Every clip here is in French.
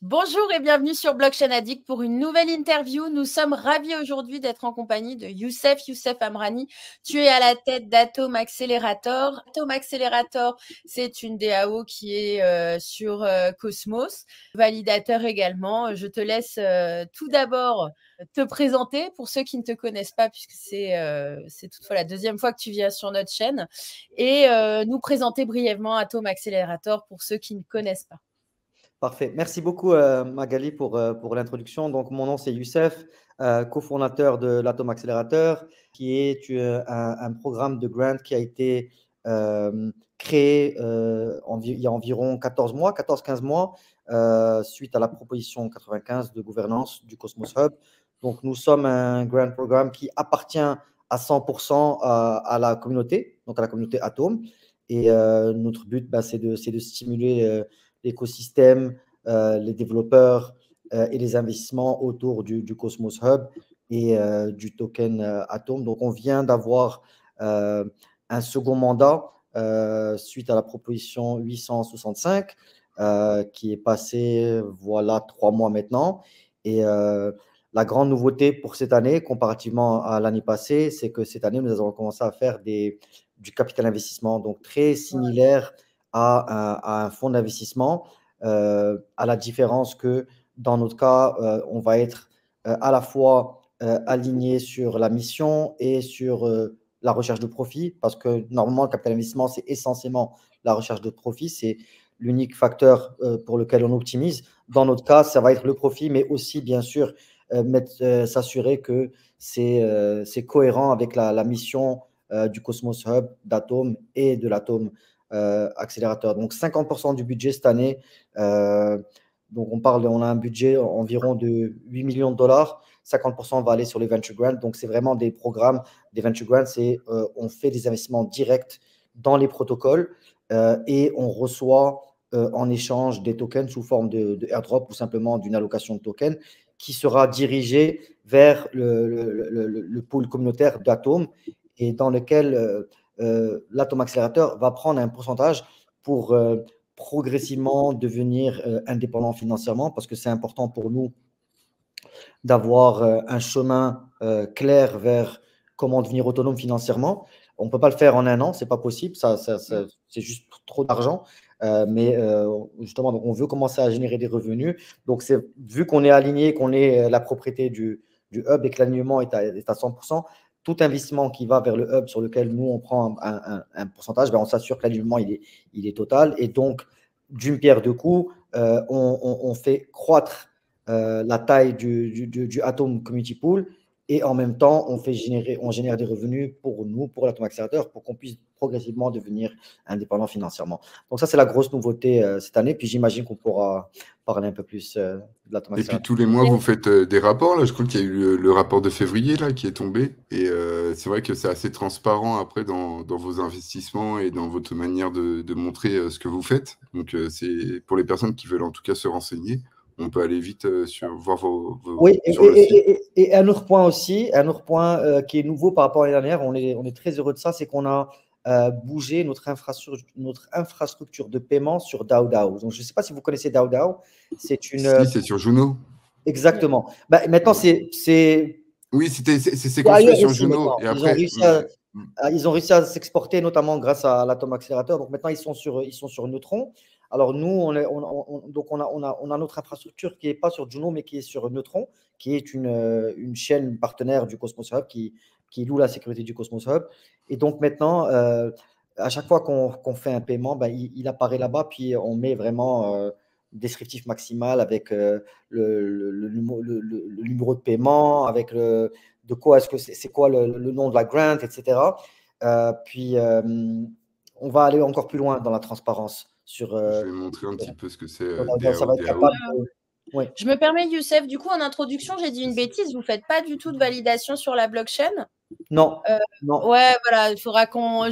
Bonjour et bienvenue sur Blockchain Addict pour une nouvelle interview. Nous sommes ravis aujourd'hui d'être en compagnie de Youssef Amrani. Tu es à la tête d'Atom Accelerator. Atom Accelerator, c'est une DAO qui est sur Cosmos, validateur également. Je te laisse tout d'abord te présenter pour ceux qui ne te connaissent pas, puisque c'est toutefois la deuxième fois que tu viens sur notre chaîne, et nous présenter brièvement Atom Accelerator pour ceux qui ne connaissent pas. Parfait. Merci beaucoup, Magali, pour l'introduction. Donc, mon nom, c'est Youssef, cofondateur de l'Atom Accelerator, qui est un programme de grant qui a été créé il y a environ 14-15 mois, suite à la proposition 95 de gouvernance du Cosmos Hub. Donc, nous sommes un grant programme qui appartient à 100% à la communauté, donc à la communauté Atom. Et notre but, c'est de stimuler l'écosystème, les développeurs et les investissements autour du Cosmos Hub et du token Atom. Donc, on vient d'avoir un second mandat suite à la proposition 865 qui est passée, voilà, 3 mois maintenant. Et la grande nouveauté pour cette année, comparativement à l'année passée, c'est que cette année, nous avons commencé à faire du capital investissement, donc très similaire à un fonds d'investissement, à la différence que dans notre cas, on va être à la fois aligné sur la mission et sur la recherche de profit, parce que normalement, le capital investissement, c'est essentiellement la recherche de profit, c'est l'unique facteur pour lequel on optimise. Dans notre cas, ça va être le profit, mais aussi, bien sûr, s'assurer que c'est cohérent avec la mission du Cosmos Hub, d'Atom et de l'Atom Accélérateur. Donc, 50% du budget cette année. Donc, on a un budget environ de 8 millions de dollars. 50% va aller sur les venture grants. Donc, c'est vraiment des programmes, des venture grants. On fait des investissements directs dans les protocoles et on reçoit en échange des tokens sous forme de airdrop ou simplement d'une allocation de tokens qui sera dirigée vers le pool communautaire d'Atom et dans lequel l'Atom Accelerator va prendre un pourcentage pour progressivement devenir indépendant financièrement, parce que c'est important pour nous d'avoir un chemin clair vers comment devenir autonome financièrement. On ne peut pas le faire en un an, ce n'est pas possible, c'est juste trop d'argent. Mais justement, donc on veut commencer à générer des revenus. Donc, vu qu'on est aligné, qu'on est la propriété du hub et que l'alignement est à 100%, tout investissement qui va vers le hub sur lequel nous, on prend un pourcentage, on s'assure que l'alignement, il est total. Et donc, d'une pierre deux coups, on fait croître la taille du Atom Community Pool et en même temps, on génère des revenus pour nous, pour l'Atom Accelerator, pour qu'on puisse progressivement devenir indépendant financièrement. Donc ça, c'est la grosse nouveauté cette année. Puis j'imagine qu'on pourra parler un peu plus de l'Atom Accelerator. Et puis tous les mois, vous faites des rapports. Là, je crois qu'il y a eu le rapport de février là, qui est tombé. Et c'est vrai que c'est assez transparent après dans vos investissements et dans votre manière de montrer ce que vous faites. Donc c'est pour les personnes qui veulent en tout cas se renseigner. On peut aller vite voir oui, sur le site. Et un autre point aussi, qui est nouveau par rapport à l'année dernière, on est très heureux de ça, c'est qu'on a bougé notre infrastructure de paiement sur DAO. Donc, je ne sais pas si vous connaissez DAO. Si, c'est sur Juno. Exactement. Maintenant, oui, c'est séquencé sur Juno. Et après, ils ont réussi à s'exporter, notamment grâce à l'Atom Accelerator. Donc maintenant, ils sont sur Neutron. Alors nous, on a notre infrastructure qui n'est pas sur Juno, mais qui est sur Neutron, qui est une chaîne partenaire du Cosmos Hub qui loue la sécurité du Cosmos Hub. Et donc maintenant, à chaque fois qu'on fait un paiement, il apparaît là-bas, puis on met vraiment descriptif maximal avec le numéro de paiement, avec de quoi est-ce que c'est quoi le nom de la grant, etc. Puis on va aller encore plus loin dans la transparence. Je vais montrer un petit peu ce que c'est Oui. Je me permets, Youssef, du coup, en introduction, j'ai dit une bêtise. Vous ne faites pas du tout de validation sur la blockchain? Non. Ouais, voilà, il faudra qu'on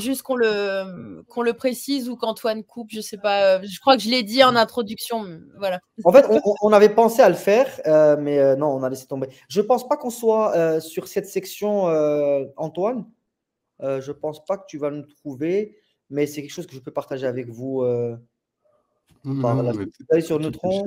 le précise ou qu'Antoine coupe, je ne sais pas. Je crois que je l'ai dit en introduction. Voilà. En fait, on avait pensé à le faire, mais non, on a laissé tomber. Je ne pense pas qu'on soit sur cette section, Antoine. Je ne pense pas que tu vas nous trouver, mais c'est quelque chose que je peux partager avec vous. Allez sur Neutron.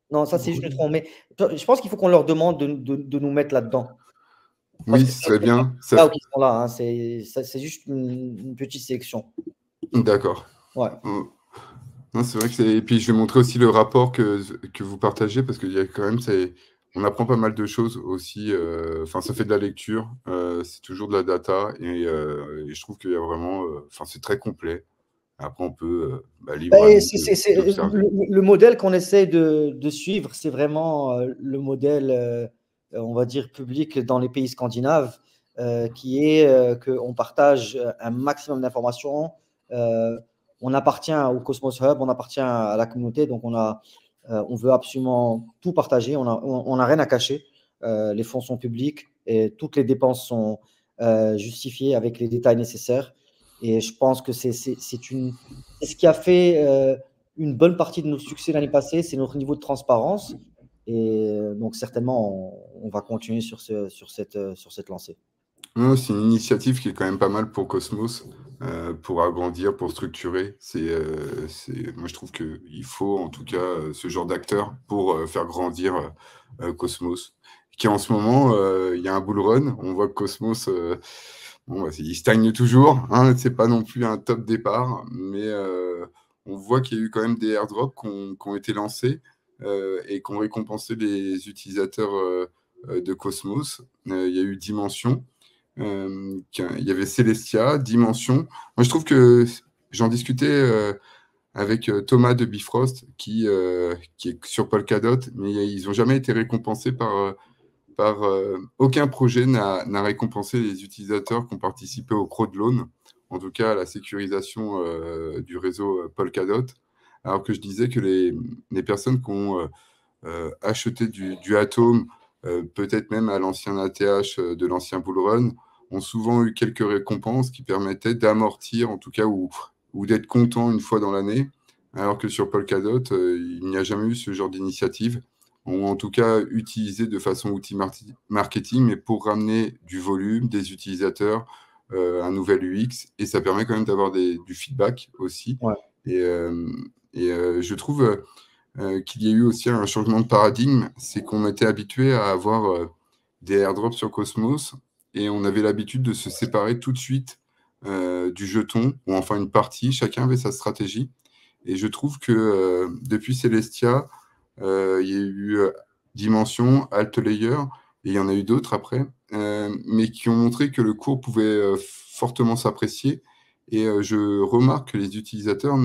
Non, ça, c'est juste le tronc. Mais je pense qu'il faut qu'on leur demande de nous mettre là-dedans. Oui, ce serait bien. Là où ils sont là, hein, c'est juste une petite sélection. D'accord. Ouais. Non, c'est vrai que c'est. Et puis, je vais montrer aussi le rapport que vous partagez, parce qu'il y a quand même. On apprend pas mal de choses aussi. Enfin, ça fait de la lecture. C'est toujours de la data. Et je trouve qu'il y a vraiment. Enfin, c'est très complet. Après, on peut librement observer. Le modèle qu'on essaie de suivre, c'est vraiment le modèle, on va dire, public dans les pays scandinaves, qui est qu'on partage un maximum d'informations. On appartient au Cosmos Hub, on appartient à la communauté, donc on veut absolument tout partager, on n'a rien à cacher. Les fonds sont publics et toutes les dépenses sont justifiées avec les détails nécessaires. Et je pense que c'est ce qui a fait une bonne partie de nos succès l'année passée, c'est notre niveau de transparence. Et donc, certainement, on va continuer sur cette lancée. C'est une initiative qui est quand même pas mal pour Cosmos, pour agrandir, pour structurer. Moi, je trouve qu'il faut en tout cas ce genre d'acteur pour faire grandir Cosmos. Qui en ce moment, il y a un bull run. On voit que Cosmos, il stagne toujours. Hein, c'est pas non plus un top départ, mais on voit qu'il y a eu quand même des airdrops qui ont été lancés et qui ont récompensé les utilisateurs de Cosmos. Il y a eu Dimension. Il y avait Celestia, Dimension. Moi, je trouve que j'en discutais avec Thomas de Bifrost, qui est sur Polkadot, mais ils n'ont jamais été récompensés par aucun projet n'a récompensé les utilisateurs qui ont participé au crowdloan, en tout cas à la sécurisation du réseau Polkadot. Alors que je disais que les personnes qui ont acheté du Atom, peut-être même à l'ancien ATH de l'ancien Bullrun, ont souvent eu quelques récompenses qui permettaient d'amortir, en tout cas, ou d'être content une fois dans l'année, alors que sur Polkadot, il n'y a jamais eu ce genre d'initiative, ou en tout cas utilisé de façon outil marketing, mais pour ramener du volume, des utilisateurs, un nouvel UX, et ça permet quand même d'avoir du feedback aussi. Ouais. Et je trouve qu'il y a eu aussi un changement de paradigme, c'est qu'on était habitué à avoir des airdrops sur Cosmos, et on avait l'habitude de se séparer tout de suite du jeton, ou enfin une partie, chacun avait sa stratégie. Et je trouve que depuis Celestia, il y a eu Dimension, Altlayer, et il y en a eu d'autres après, mais qui ont montré que le cours pouvait fortement s'apprécier. Et je remarque que les utilisateurs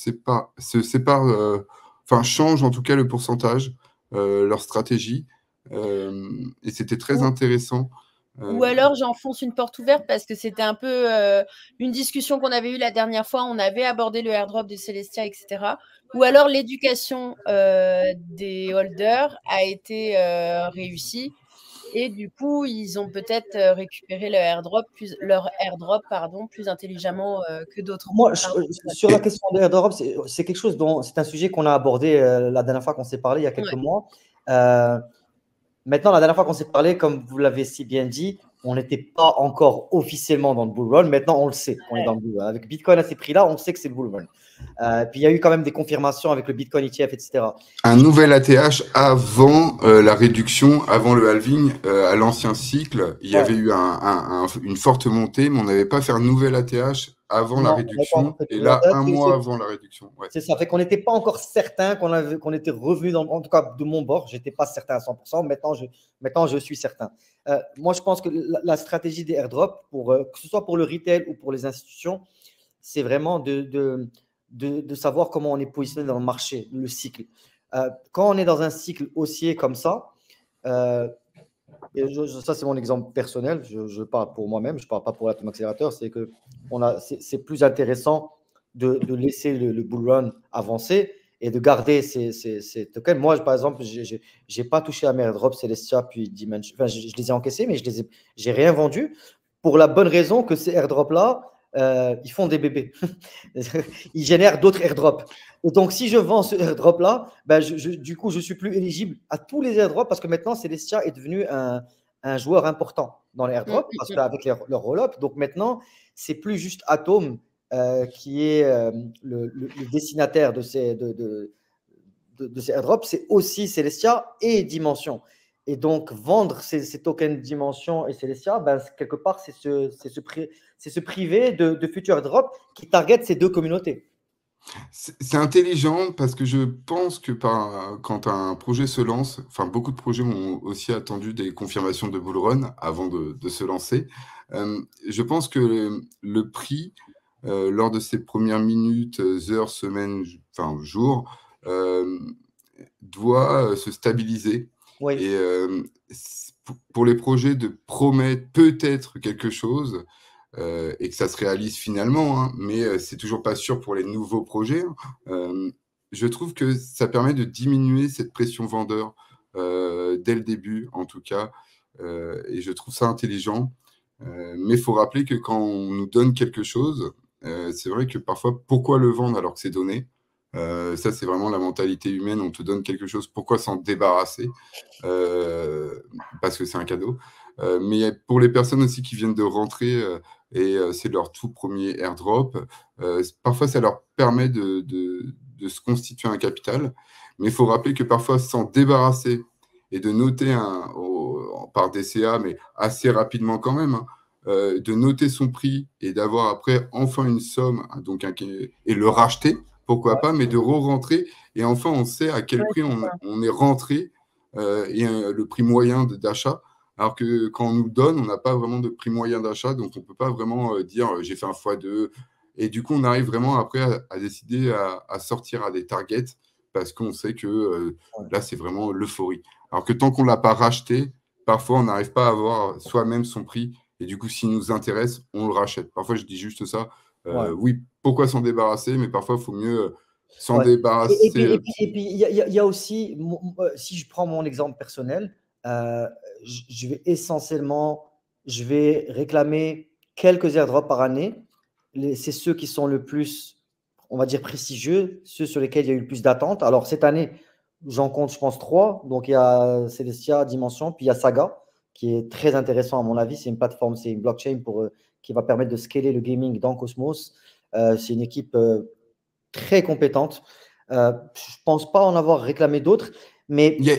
changent en tout cas le pourcentage, leur stratégie, et c'était très intéressant. Ou alors j'enfonce une porte ouverte parce que c'était un peu une discussion qu'on avait eue la dernière fois. On avait abordé le airdrop de Celestia, etc. Ou alors l'éducation des holders a été réussie et du coup ils ont peut-être récupéré leur airdrop plus intelligemment que d'autres. Moi, sur la question des airdrops, c'est quelque chose c'est un sujet qu'on a abordé la dernière fois qu'on s'est parlé il y a quelques mois. Maintenant, la dernière fois qu'on s'est parlé, comme vous l'avez si bien dit, on n'était pas encore officiellement dans le bull run. Maintenant, on le sait qu'on est dans le bull run. Avec Bitcoin à ces prix-là, on sait que c'est le bull run. Puis, il y a eu quand même des confirmations avec le Bitcoin ETF, etc. Un nouvel ATH avant la réduction, avant le halving, à l'ancien cycle, il y avait eu une forte montée, mais on n'avait pas fait un nouvel ATH avant la réduction, et là, un mois avant la réduction. Ouais. C'est ça, fait qu'on n'était pas encore certain qu'on était revenu, en tout cas de mon bord, je n'étais pas certain à 100%, maintenant je suis certain. Moi, je pense que la stratégie des airdrops, que ce soit pour le retail ou pour les institutions, c'est vraiment de savoir comment on est positionné dans le marché, le cycle. Quand on est dans un cycle haussier comme ça, et ça c'est mon exemple personnel, je parle pour moi-même, je ne parle pas pour l'Atom Accelerator, c'est que c'est plus intéressant de laisser le bull run avancer et de garder ces tokens. Moi, par exemple, je n'ai pas touché à mes airdrops Celestia puis Dimension. Enfin, je les ai encaissés, mais je n'ai rien vendu pour la bonne raison que ces airdrops-là, ils font des bébés. Ils génèrent d'autres airdrops. Et donc, si je vends ce airdrop-là, du coup, je ne suis plus éligible à tous les airdrops parce que maintenant, Celestia est devenu un joueur important dans les airdrops parce qu'avec leur roll-up. Donc, maintenant, ce n'est plus juste Atom qui est le destinataire de de ces airdrops, c'est aussi Celestia et Dimension. Et donc, vendre ces tokens Dimension et Celestia, ben, quelque part, c'est se priver de futurs airdrops qui targetent ces deux communautés. C'est intelligent parce que je pense que quand un projet se lance, enfin beaucoup de projets ont aussi attendu des confirmations de bull run avant de se lancer. Je pense que le prix, lors de ces premières minutes, heures, semaines, enfin jours, doit se stabiliser. Oui. Et pour les projets de promettre peut-être quelque chose, et que ça se réalise finalement, hein, mais c'est toujours pas sûr pour les nouveaux projets. Je trouve que ça permet de diminuer cette pression vendeur dès le début, en tout cas, et je trouve ça intelligent. Mais il faut rappeler que quand on nous donne quelque chose, c'est vrai que parfois, pourquoi le vendre alors que c'est donné? Ça, c'est vraiment la mentalité humaine. On te donne quelque chose, pourquoi s'en débarrasser? Parce que c'est un cadeau. Mais pour les personnes aussi qui viennent de rentrer et c'est leur tout premier airdrop, parfois ça leur permet de se constituer un capital. Mais il faut rappeler que parfois s'en débarrasser et de noter par DCA, mais assez rapidement quand même, hein, de noter son prix et d'avoir après enfin une somme, donc et le racheter, pourquoi pas, mais de re-rentrer. Et enfin, on sait à quel prix on est rentré et le prix moyen d'achat. Alors que quand on nous donne, on n'a pas vraiment de prix moyen d'achat, donc on ne peut pas vraiment dire j'ai fait un x2. Et du coup, on arrive vraiment après à décider à sortir à des targets parce qu'on sait que là, c'est vraiment l'euphorie. Alors que tant qu'on ne l'a pas racheté, parfois, on n'arrive pas à avoir soi-même son prix. Et du coup, s'il nous intéresse, on le rachète. Parfois, je dis juste ça. Oui, pourquoi s'en débarrasser? Mais parfois, il faut mieux s'en débarrasser. Et puis, il y a aussi, si je prends mon exemple personnel, je vais essentiellement, je vais réclamer quelques airdrops par année. C'est ceux qui sont le plus, on va dire, prestigieux, ceux sur lesquels il y a eu le plus d'attentes. Alors, cette année, j'en compte, je pense, 3. Donc, il y a Celestia, Dimension, puis il y a Saga, qui est très intéressant à mon avis. C'est une plateforme, c'est une blockchain qui va permettre de scaler le gaming dans Cosmos. C'est une équipe très compétente. Je ne pense pas en avoir réclamé d'autres. Mais il y a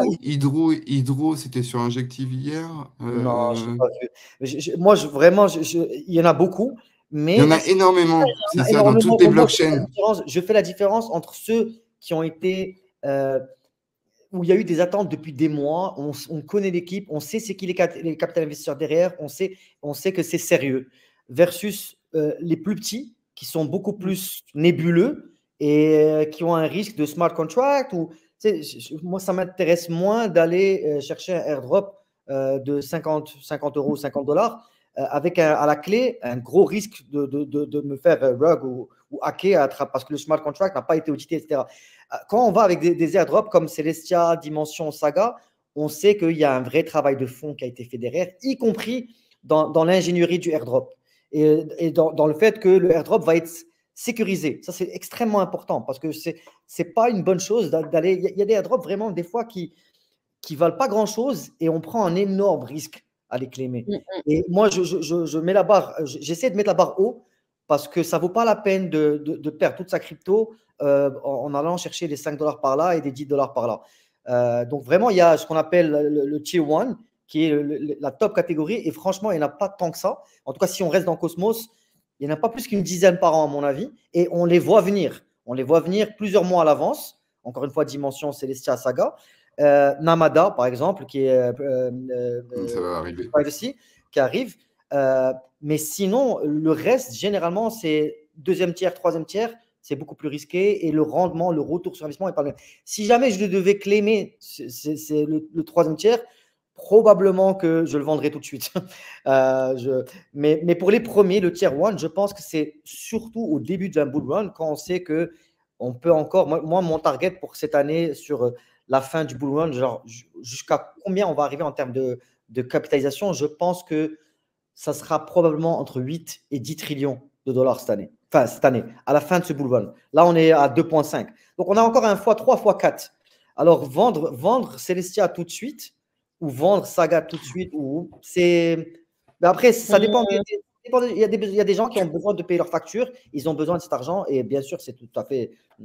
Hydro, c'était sur Injective hier. Non, je n'ai pas vu. Moi, vraiment, il y en a beaucoup. Mais il y en a énormément, c'est ça, dans toutes les blockchains. Je fais la différence entre ceux qui ont été, où il y a eu des attentes depuis des mois, on connaît l'équipe, on sait c'est qui les capital investisseurs derrière, on sait que c'est sérieux, versus les plus petits, qui sont beaucoup plus nébuleux et qui ont un risque de smart contract. Moi, ça m'intéresse moins d'aller chercher un airdrop de 50 euros, 50 $, avec à la clé un gros risque de me faire rug ou hacker parce que le smart contract n'a pas été audité, etc. Quand on va avec des airdrops comme Celestia, Dimension, Saga, on sait qu'il y a un vrai travail de fond qui a été fait derrière, y compris dans l'ingénierie du airdrop et dans le fait que le airdrop va être sécurisé. Ça, c'est extrêmement important parce que ce n'est pas une bonne chose d'aller… Il y a des airdrops vraiment des fois qui valent pas grand-chose et on prend un énorme risque à les claimer. Et moi, je mets la barre, j'essaie de mettre la barre haut parce que ça ne vaut pas la peine de perdre toute sa crypto en allant chercher les 5 $ par là et des 10 $ par là. Donc vraiment, il y a ce qu'on appelle le Tier 1 qui est la top catégorie et franchement, il n'y en a pas tant que ça. En tout cas, si on reste dans Cosmos, il n'y en a pas plus qu'une dizaine par an à mon avis et on les voit venir. On les voit venir plusieurs mois à l'avance. Encore une fois, Dimension, Celestia, Saga. Namada, par exemple, qui est ça va arriver. Privacy, qui arrive. Mais sinon, le reste, généralement, c'est deuxième tiers, troisième tiers, c'est beaucoup plus risqué et le rendement, le retour sur investissement est pas le même. Si jamais je devais claimer le troisième tiers, probablement que je le vendrai tout de suite. Mais pour les premiers, le tier 1, je pense que c'est surtout au début d'un bull run, quand on sait qu'on peut encore… Moi, mon target pour cette année sur la fin du bull run, genre jusqu'à combien on va arriver en termes de capitalisation, je pense que ça sera probablement entre 8 et 10 trillions de dollars cette année. Enfin, cette année, à la fin de ce bull run. Là, on est à 2,5. Donc, on a encore un x3, x4. Alors, vendre Celestia tout de suite ou vendre Saga tout de suite, c'est… Mais après, ça dépend. Il y a des gens qui ont besoin de payer leurs factures. Ils ont besoin de cet argent. Et bien sûr, c'est tout à fait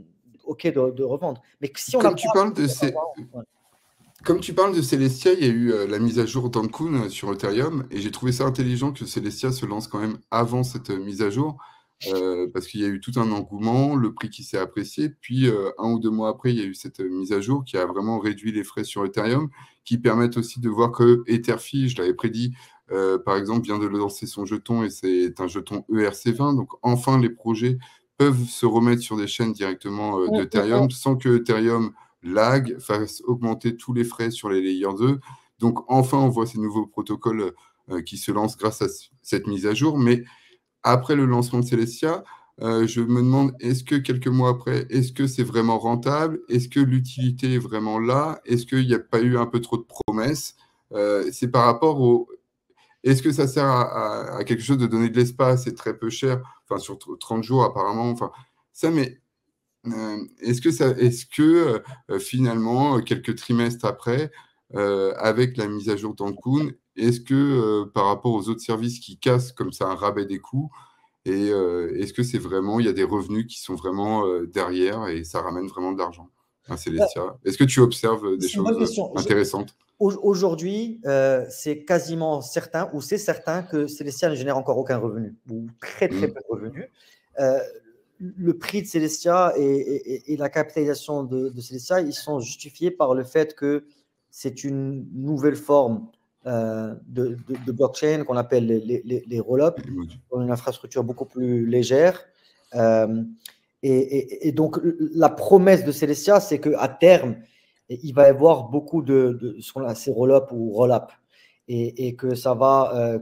OK de revendre. Mais si on Comme a tu pas... parles de ces... Ouais. Comme tu parles de Celestia, il y a eu la mise à jour d'Ancun sur Ethereum, et j'ai trouvé ça intelligent que Celestia se lance quand même avant cette mise à jour, parce qu'il y a eu tout un engouement, le prix qui s'est apprécié, puis 1 ou 2 mois après, il y a eu cette mise à jour qui a vraiment réduit les frais sur Ethereum, qui permettent aussi de voir que Etherfi, je l'avais prédit, par exemple, vient de lancer son jeton, et c'est un jeton ERC20, donc enfin les projets peuvent se remettre sur des chaînes directement d'Ethereum, sans que Ethereum lag, fasse augmenter tous les frais sur les layers 2. Donc, enfin, on voit ces nouveaux protocoles qui se lancent grâce à cette mise à jour. Mais après le lancement de Celestia, je me demande, est-ce que quelques mois après, est-ce que c'est vraiment rentable? Est-ce que l'utilité est vraiment là? Est-ce qu'il n'y a pas eu un peu trop de promesses? C'est par rapport au... Est-ce que ça sert à quelque chose de donner de l'espace? C'est très peu cher, enfin, sur 30 jours apparemment. Enfin, ça, mais est-ce que finalement, quelques trimestres après, avec la mise à jour d'Ancun, est-ce que par rapport aux autres services qui cassent comme ça un rabais des coûts, et est-ce que c'est vraiment, il y a des revenus qui sont vraiment derrière et ça ramène vraiment de l'argent à Celestia? Est-ce que tu observes des C'est une bonne choses question. intéressantes? Aujourd'hui, c'est quasiment certain, ou c'est certain que Celestia ne génère encore aucun revenu, ou très peu de revenus. Le prix de Celestia et la capitalisation de Celestia, ils sont justifiés par le fait que c'est une nouvelle forme de blockchain qu'on appelle les roll-ups, une infrastructure beaucoup plus légère. Et donc, la promesse de Celestia, c'est qu'à terme, il va y avoir beaucoup de ce qu'on a, ces roll-up ou roll-up, et que ça va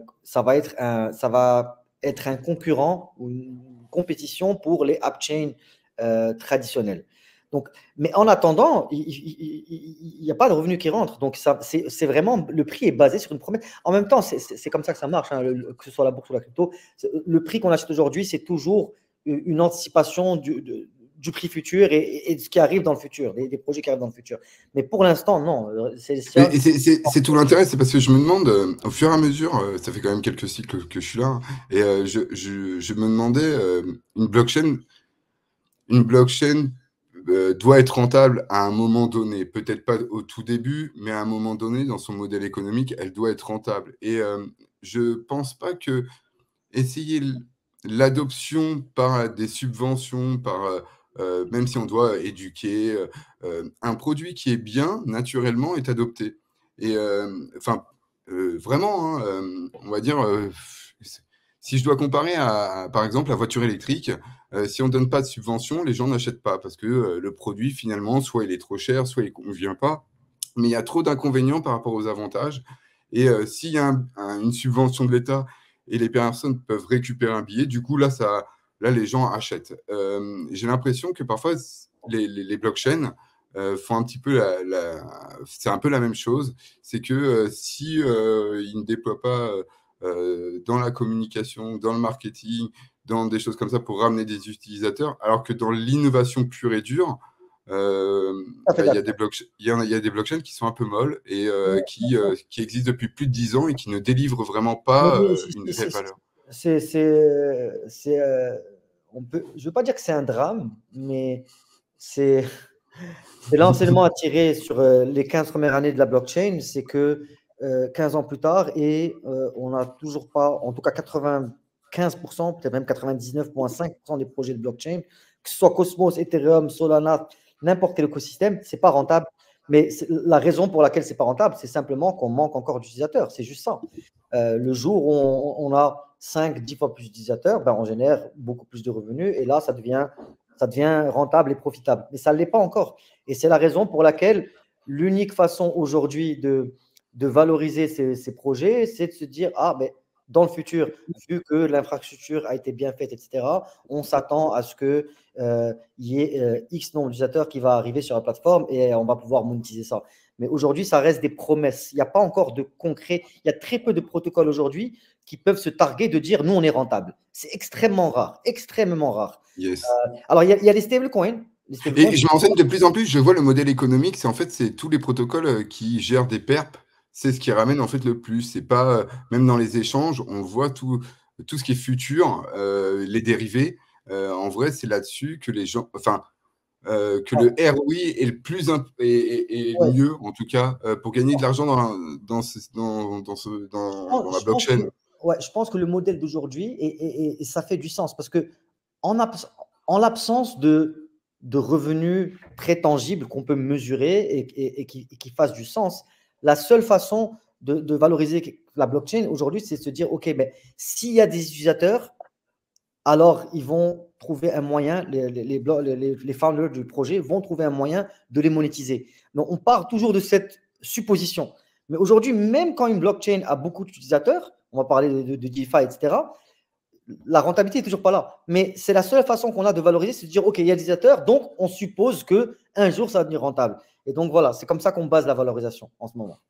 être un concurrent ou une compétition pour les app-chains traditionnels. Donc, mais en attendant, il n'y a pas de revenus qui rentrent. Donc, c'est vraiment, le prix est basé sur une promesse. En même temps, c'est comme ça que ça marche, hein, que ce soit la bourse ou la crypto. Le prix qu'on achète aujourd'hui, c'est toujours une anticipation du prix futur et de ce qui arrive dans le futur, des projets qui arrivent dans le futur. Mais pour l'instant, non. C'est tout l'intérêt, c'est parce que je me demande, au fur et à mesure, ça fait quand même quelques cycles que je suis là, et je me demandais, une blockchain doit être rentable à un moment donné, peut-être pas au tout début, mais à un moment donné, dans son modèle économique, elle doit être rentable. Et je pense pas que essayer l'adoption par des subventions, même si on doit éduquer, un produit qui est bien, naturellement, est adopté. Et enfin, vraiment, hein, on va dire, si je dois comparer par exemple, la voiture électrique, si on ne donne pas de subvention, les gens n'achètent pas parce que le produit, finalement, soit il est trop cher, soit il ne convient pas. Mais il y a trop d'inconvénients par rapport aux avantages. Et s'il y a une subvention de l'État et les personnes peuvent récupérer un billet, du coup, là, les gens achètent. J'ai l'impression que parfois, les blockchains font un petit peu c'est un peu la même chose. C'est que si ils ne déploient pas dans la communication, dans le marketing, dans des choses comme ça pour ramener des utilisateurs, alors que dans l'innovation pure et dure, il y a des blockchains qui sont un peu molles et qui existent depuis plus de 10 ans et qui ne délivrent vraiment pas une vraie valeur. Je ne veux pas dire que c'est un drame, mais c'est l'enseignement à tirer sur les 15 premières années de la blockchain, c'est que 15 ans plus tard, et on n'a toujours pas, en tout cas 95%, peut-être même 99,5% des projets de blockchain, que ce soit Cosmos, Ethereum, Solana, n'importe quel écosystème, ce n'est pas rentable. Mais la raison pour laquelle ce n'est pas rentable, c'est simplement qu'on manque encore d'utilisateurs. C'est juste ça. Le jour où on a 5-10 fois plus d'utilisateurs, ben, on génère beaucoup plus de revenus, et là, ça devient rentable et profitable. Mais ça ne l'est pas encore. Et c'est la raison pour laquelle l'unique façon aujourd'hui de valoriser ces projets, c'est de se dire, ben, dans le futur, vu que l'infrastructure a été bien faite, etc., on s'attend à ce qu'il y ait X nombre d'utilisateurs qui va arriver sur la plateforme et on va pouvoir monétiser ça. Mais aujourd'hui, ça reste des promesses. Il n'y a pas encore de concret. Il y a très peu de protocoles aujourd'hui qui peuvent se targuer de dire, nous, on est rentable. C'est extrêmement rare, extrêmement rare. Yes. Alors, il y a les stablecoins. Et je m'enseigne de plus en plus, je vois le modèle économique, c'est tous les protocoles qui gèrent des perps, c'est ce qui ramène en fait le plus. C'est pas, même dans les échanges, on voit tout ce qui est futur, les dérivés. En vrai, c'est là-dessus que les gens, enfin, que le ROI est le plus est Ouais. mieux, en tout cas, pour gagner de l'argent dans la blockchain. Je pense que le modèle d'aujourd'hui, et ça fait du sens, parce que en l'absence de revenus très tangibles qu'on peut mesurer et qui fassent du sens, la seule façon de valoriser la blockchain aujourd'hui, c'est de se dire, OK, mais s'il y a des utilisateurs, alors ils vont trouver un moyen, les founders du projet vont trouver un moyen de les monétiser. Donc, on part toujours de cette supposition. Mais aujourd'hui, même quand une blockchain a beaucoup d'utilisateurs, on va parler de DeFi, etc., la rentabilité n'est toujours pas là. Mais c'est la seule façon qu'on a de valoriser, c'est de dire, OK, il y a des utilisateurs, donc on suppose qu'un jour, ça va devenir rentable. Et donc, voilà, c'est comme ça qu'on base la valorisation en ce moment.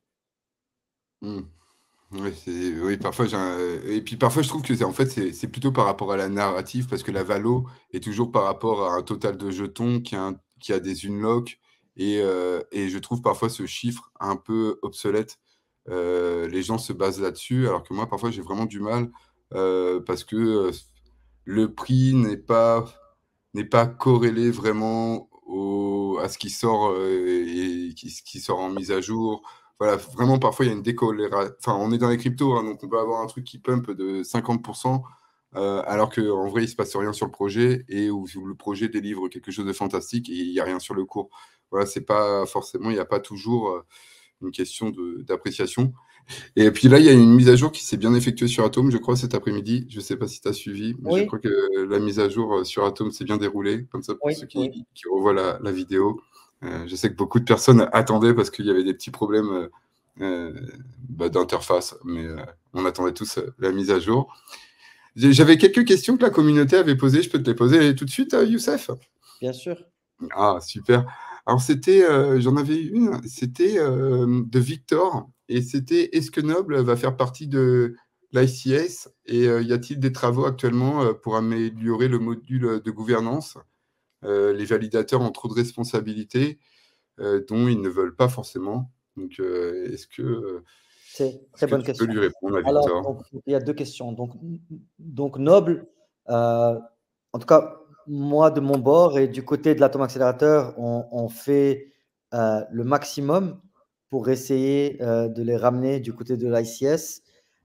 Oui, parfois, et puis parfois, je trouve que en fait, c'est plutôt par rapport à la narrative, parce que la valo est toujours par rapport à un total de jetons qui a des unlocks, et je trouve parfois ce chiffre un peu obsolète. Les gens se basent là-dessus, alors que moi, parfois, j'ai vraiment du mal, parce que le prix n'est pas corrélé vraiment à ce qui sort ce qui sort en mise à jour. Voilà, vraiment, parfois, il y a une décorrélation. Enfin, on est dans les cryptos, hein, donc on peut avoir un truc qui pump de 50%, alors qu'en vrai, il ne se passe rien sur le projet, et où le projet délivre quelque chose de fantastique et il n'y a rien sur le cours. Voilà, c'est pas forcément, il n'y a pas toujours une question d'appréciation. Et puis là, il y a une mise à jour qui s'est bien effectuée sur Atom, je crois, cet après-midi. Je ne sais pas si tu as suivi, mais je crois que la mise à jour sur Atom s'est bien déroulée. Comme ça, pour ceux qui revoient la vidéo. Je sais que beaucoup de personnes attendaient parce qu'il y avait des petits problèmes d'interface, mais on attendait tous la mise à jour. J'avais quelques questions que la communauté avait posées. Je peux te les poser tout de suite, Youssef? Bien sûr. Ah, super. Alors, j'en avais une, c'était de Victor, et c'était: est-ce que Noble va faire partie de l'ICS, et y a-t-il des travaux actuellement pour améliorer le module de gouvernance? Les validateurs ont trop de responsabilités dont ils ne veulent pas forcément. Donc, est-ce que C'est une très bonne tu question. peux lui répondre à Alors, Victor? il y a deux questions. Donc Noble, en tout cas, moi, de mon bord et du côté de l'Atom Accélérateur, on fait le maximum pour essayer de les ramener du côté de l'ICS.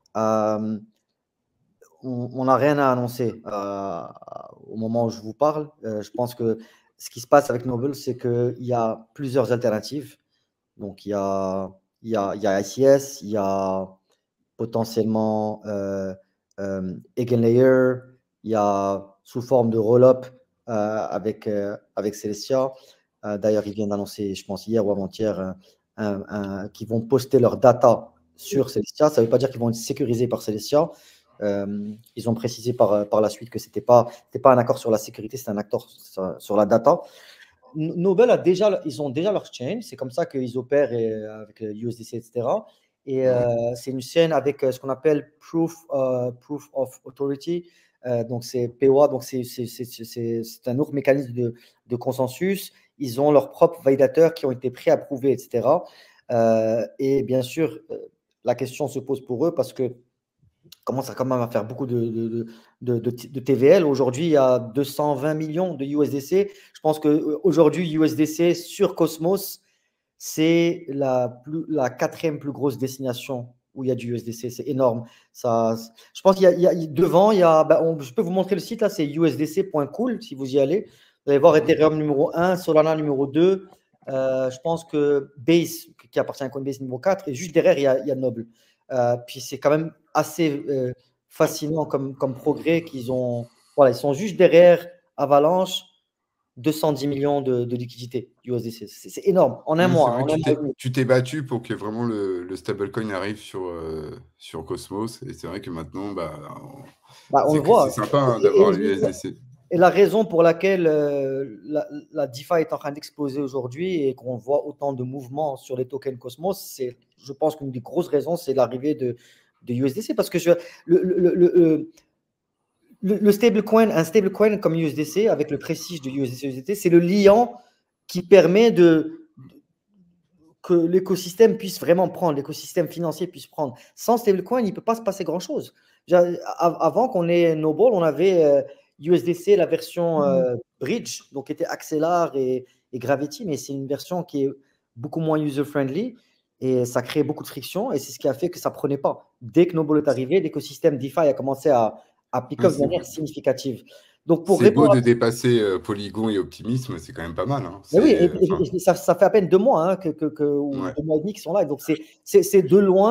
On n'a rien à annoncer au moment où je vous parle. Je pense que ce qui se passe avec Noble, c'est qu'il y a plusieurs alternatives. Donc, il y a ICS, il y a potentiellement Eigenlayer, il y a sous forme de roll-up avec Celestia. D'ailleurs, ils viennent d'annoncer, je pense hier ou avant-hier, qu'ils vont poster leur data sur Celestia. Ça ne veut pas dire qu'ils vont être sécurisés par Celestia. Ils ont précisé par la suite que ce n'était pas un accord sur la sécurité, c'est un accord sur la data. Noble ils ont déjà leur chain, c'est comme ça qu'ils opèrent avec USDC, etc. Et c'est une chaîne avec ce qu'on appelle Proof of Authority. Donc, c'est POA, donc c'est un autre mécanisme de consensus. Ils ont leurs propres validateurs qui ont été pré-approuvés, etc. Et bien sûr, la question se pose pour eux parce que commence quand même à faire beaucoup de TVL. Aujourd'hui, il y a 220 millions de USDC. Je pense qu'aujourd'hui, USDC sur Cosmos, c'est la 4e plus grosse destination où il y a du USDC. C'est énorme. Je pense qu'il y a devant, je peux vous montrer le site, là, c'est usdc.cool si vous y allez. Vous allez voir Ethereum numéro 1, Solana numéro 2. Je pense que Base, qui appartient à Coinbase numéro 4, et juste derrière, il y a Noble. Puis c'est quand même assez fascinant comme progrès qu'ils ont. Voilà, ils sont juste derrière Avalanche, 210 millions de liquidités USDC. C'est énorme. En un mois. Tu t'es battu pour que vraiment le stablecoin arrive sur Cosmos. Et c'est vrai que maintenant, on le voit. C'est sympa d'avoir l'USDC. Et la raison pour laquelle la DeFi est en train d'exploser aujourd'hui et qu'on voit autant de mouvements sur les tokens Cosmos, c'est, je pense qu'une des grosses raisons, c'est l'arrivée de USDC. Parce que le stablecoin, un stablecoin comme USDC, avec le prestige de USDC, c'est le liant qui permet que l'écosystème puisse vraiment prendre, l'écosystème financier puisse prendre. Sans stablecoin, il ne peut pas se passer grand-chose. Avant qu'on ait Noble, on avait USDC, la version Bridge, donc était Axelar et Gravity, mais c'est une version qui est beaucoup moins user-friendly et ça crée beaucoup de friction et c'est ce qui a fait que ça ne prenait pas. Dès que Noble est arrivé, l'écosystème DeFi a commencé à appliquer de manière significative. Donc pour c'est beau répondre de dépasser Polygon et Optimisme, c'est quand même pas mal. Hein. mais oui, et ça fait à peine 2 mois ou 2 mois et demi qu'ils sont là. Donc c'est de loin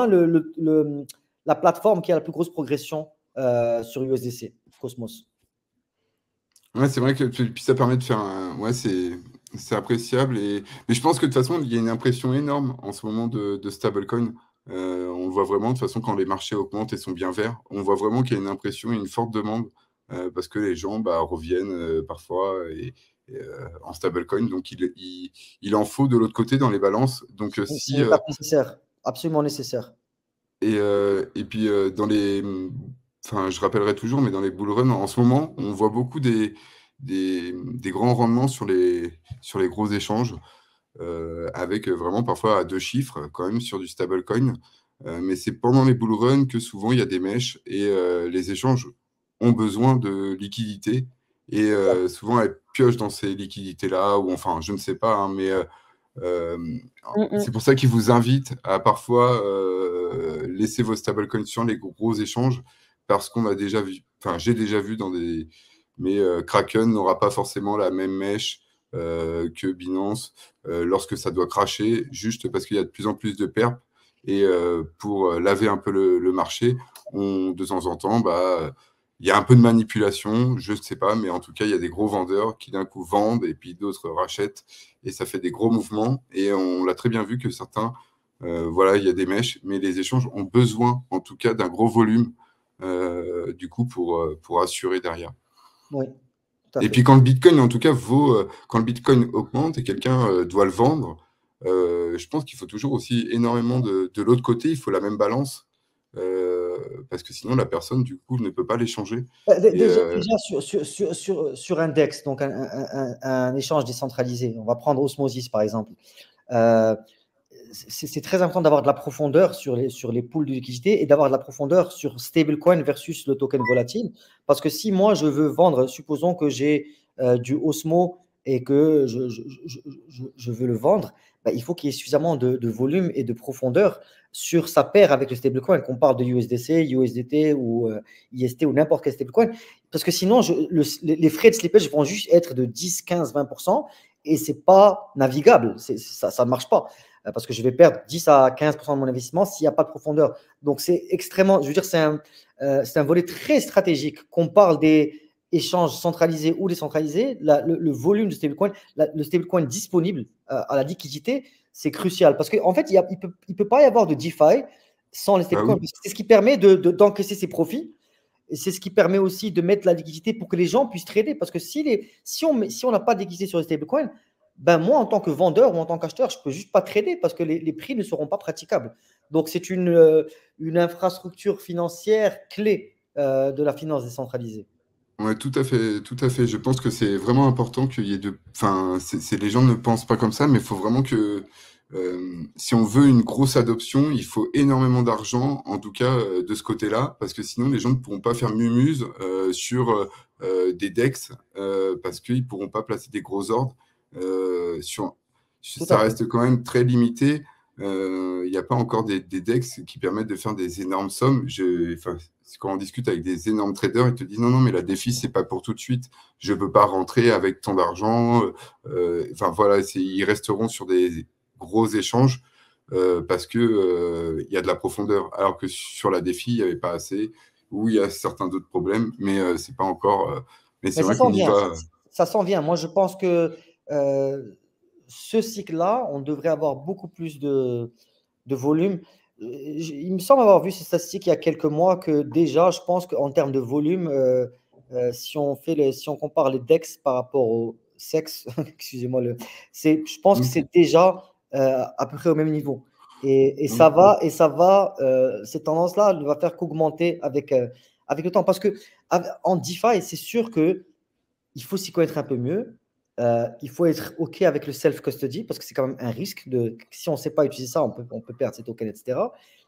la plateforme qui a la plus grosse progression sur USDC, Cosmos. Ouais, c'est vrai que puis ça permet de faire ouais, c'est appréciable. Mais je pense que de toute façon, il y a une impression énorme en ce moment de stablecoin. On voit vraiment, de toute façon, quand les marchés augmentent et sont bien verts, on voit vraiment qu'il y a une impression et une forte demande parce que les gens reviennent parfois en stablecoin. Donc, il en faut de l'autre côté dans les balances. Donc, c'est une étape nécessaire, absolument nécessaire. Et puis, enfin, je rappellerai toujours, mais dans les bull runs, en ce moment, on voit beaucoup des grands rendements sur les gros échanges, avec vraiment parfois à 2 chiffres quand même sur du stablecoin. Mais c'est pendant les bull runs que souvent il y a des mèches et les échanges ont besoin de liquidités. Et souvent, elles piochent dans ces liquidités-là, ou enfin, je ne sais pas, hein, mais c'est pour ça qu'ils vous invitent à parfois laisser vos stablecoins sur les gros échanges, parce qu'on a déjà vu, enfin j'ai déjà vu dans des... Mais Kraken n'aura pas forcément la même mèche que Binance lorsque ça doit cracher, juste parce qu'il y a de plus en plus de perp. Et pour laver un peu le marché, de temps en temps, il y a un peu de manipulation, je ne sais pas, mais en tout cas, il y a des gros vendeurs qui d'un coup vendent et puis d'autres rachètent et ça fait des gros mouvements. Et on l'a très bien vu que certains, voilà, il y a des mèches, mais les échanges ont besoin en tout cas d'un gros volume du coup pour assurer derrière. Oui. Et puis quand le Bitcoin, en tout cas, quand le Bitcoin augmente et quelqu'un doit le vendre, je pense qu'il faut toujours aussi énormément de l'autre côté, il faut la même balance. Parce que sinon la personne du coup ne peut pas l'échanger. Déjà sur un DEX, donc un échange décentralisé, on va prendre Osmosis par exemple. C'est très important d'avoir de la profondeur sur les pools de liquidité et d'avoir de la profondeur sur stablecoin versus le token volatile. Parce que si moi je veux vendre, supposons que j'ai du Osmo et que je veux le vendre, il faut qu'il y ait suffisamment de volume et de profondeur sur sa paire avec le stablecoin, qu'on parle de USDC, USDT ou IST ou n'importe quel stablecoin. Parce que sinon, les frais de slippage vont juste être de 10, 15, 20% et ce n'est pas navigable. Ça ne marche pas. Parce que je vais perdre 10 à 15% de mon investissement s'il n'y a pas de profondeur. Donc, c'est extrêmement, je veux dire, c'est un volet très stratégique. Qu'on parle des échanges centralisés ou décentralisés, le volume de stablecoin, le stablecoin disponible à la liquidité, c'est crucial. Parce qu'en fait, il ne peut pas y avoir de DeFi sans les stablecoins. oui. C'est ce qui permet d'encaisser ses profits. Et c'est ce qui permet aussi de mettre la liquidité pour que les gens puissent trader. Parce que si on n'a pas de liquidité sur les stablecoins, moi, en tant que vendeur ou en tant qu'acheteur, je ne peux juste pas trader parce que les prix ne seront pas praticables. Donc, c'est une infrastructure financière clé de la finance décentralisée. Ouais, tout à fait, tout à fait. Je pense que c'est vraiment important qu'il y ait enfin, les gens ne pensent pas comme ça, mais il faut vraiment que si on veut une grosse adoption, il faut énormément d'argent, en tout cas de ce côté-là, parce que sinon les gens ne pourront pas faire mumuse sur des DEX parce qu'ils ne pourront pas placer des gros ordres. Ça reste quand même très limité. Il n'y a pas encore des DEX qui permettent de faire des énormes sommes. Quand on discute avec des énormes traders, ils te disent non, mais la défi, c'est pas pour tout de suite. Je ne peux pas rentrer avec tant d'argent. Enfin, voilà, ils resteront sur des gros échanges parce qu'il y a de la profondeur. Alors que sur la défi, il n'y avait pas assez, ou il y a certains d'autres problèmes, mais c'est pas encore. Mais c'est vrai qu'on y va. Ça s'en vient. Moi, je pense que ce cycle-là, on devrait avoir beaucoup plus de volume. Il me semble avoir vu ces statistiques il y a quelques mois que déjà, je pense qu'en termes de volume, si on compare les DEX par rapport au sexe, excusez-moi, je pense que c'est déjà à peu près au même niveau. Et ça va, cette tendance-là ne va faire qu'augmenter avec le temps. Parce que en DeFi, c'est sûr que il faut s'y connaître un peu mieux. Il faut être OK avec le self-custody parce que c'est quand même un risque. Si on ne sait pas utiliser ça, on peut perdre ses tokens, etc.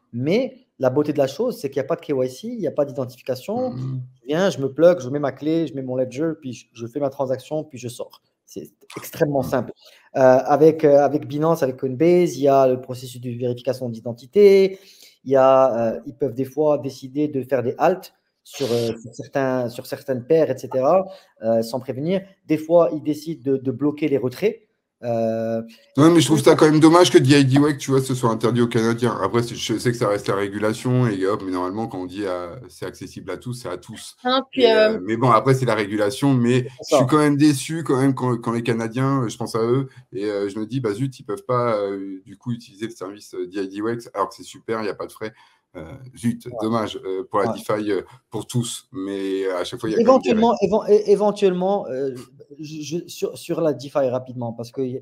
Mais la beauté de la chose, c'est qu'il n'y a pas de KYC, il n'y a pas d'identification. Je viens, je me plug, je mets ma clé, je mets mon ledger, puis je fais ma transaction, puis je sors. C'est extrêmement simple. Avec Binance, avec Coinbase, il y a le processus de vérification d'identité. Ils peuvent des fois décider de faire des halts sur certaines paires, etc., sans prévenir. Des fois, ils décident de bloquer les retraits. Ouais, mais je trouve ça quand même dommage que DIDWEC, tu vois, ce soit interdit aux Canadiens. Après, je sais que ça reste la régulation, et hop, mais normalement, quand on dit c'est accessible à tous, c'est à tous. Mais bon, après, c'est la régulation, mais je suis quand même déçu quand même quand les Canadiens, je pense à eux, et je me dis, bah zut, ils peuvent pas du coup utiliser le service DIDWEC, alors que c'est super, il n'y a pas de frais. Zut, dommage pour la DeFi pour tous, mais à chaque fois, il y a quand même éventuellement sur la DeFi rapidement, parce que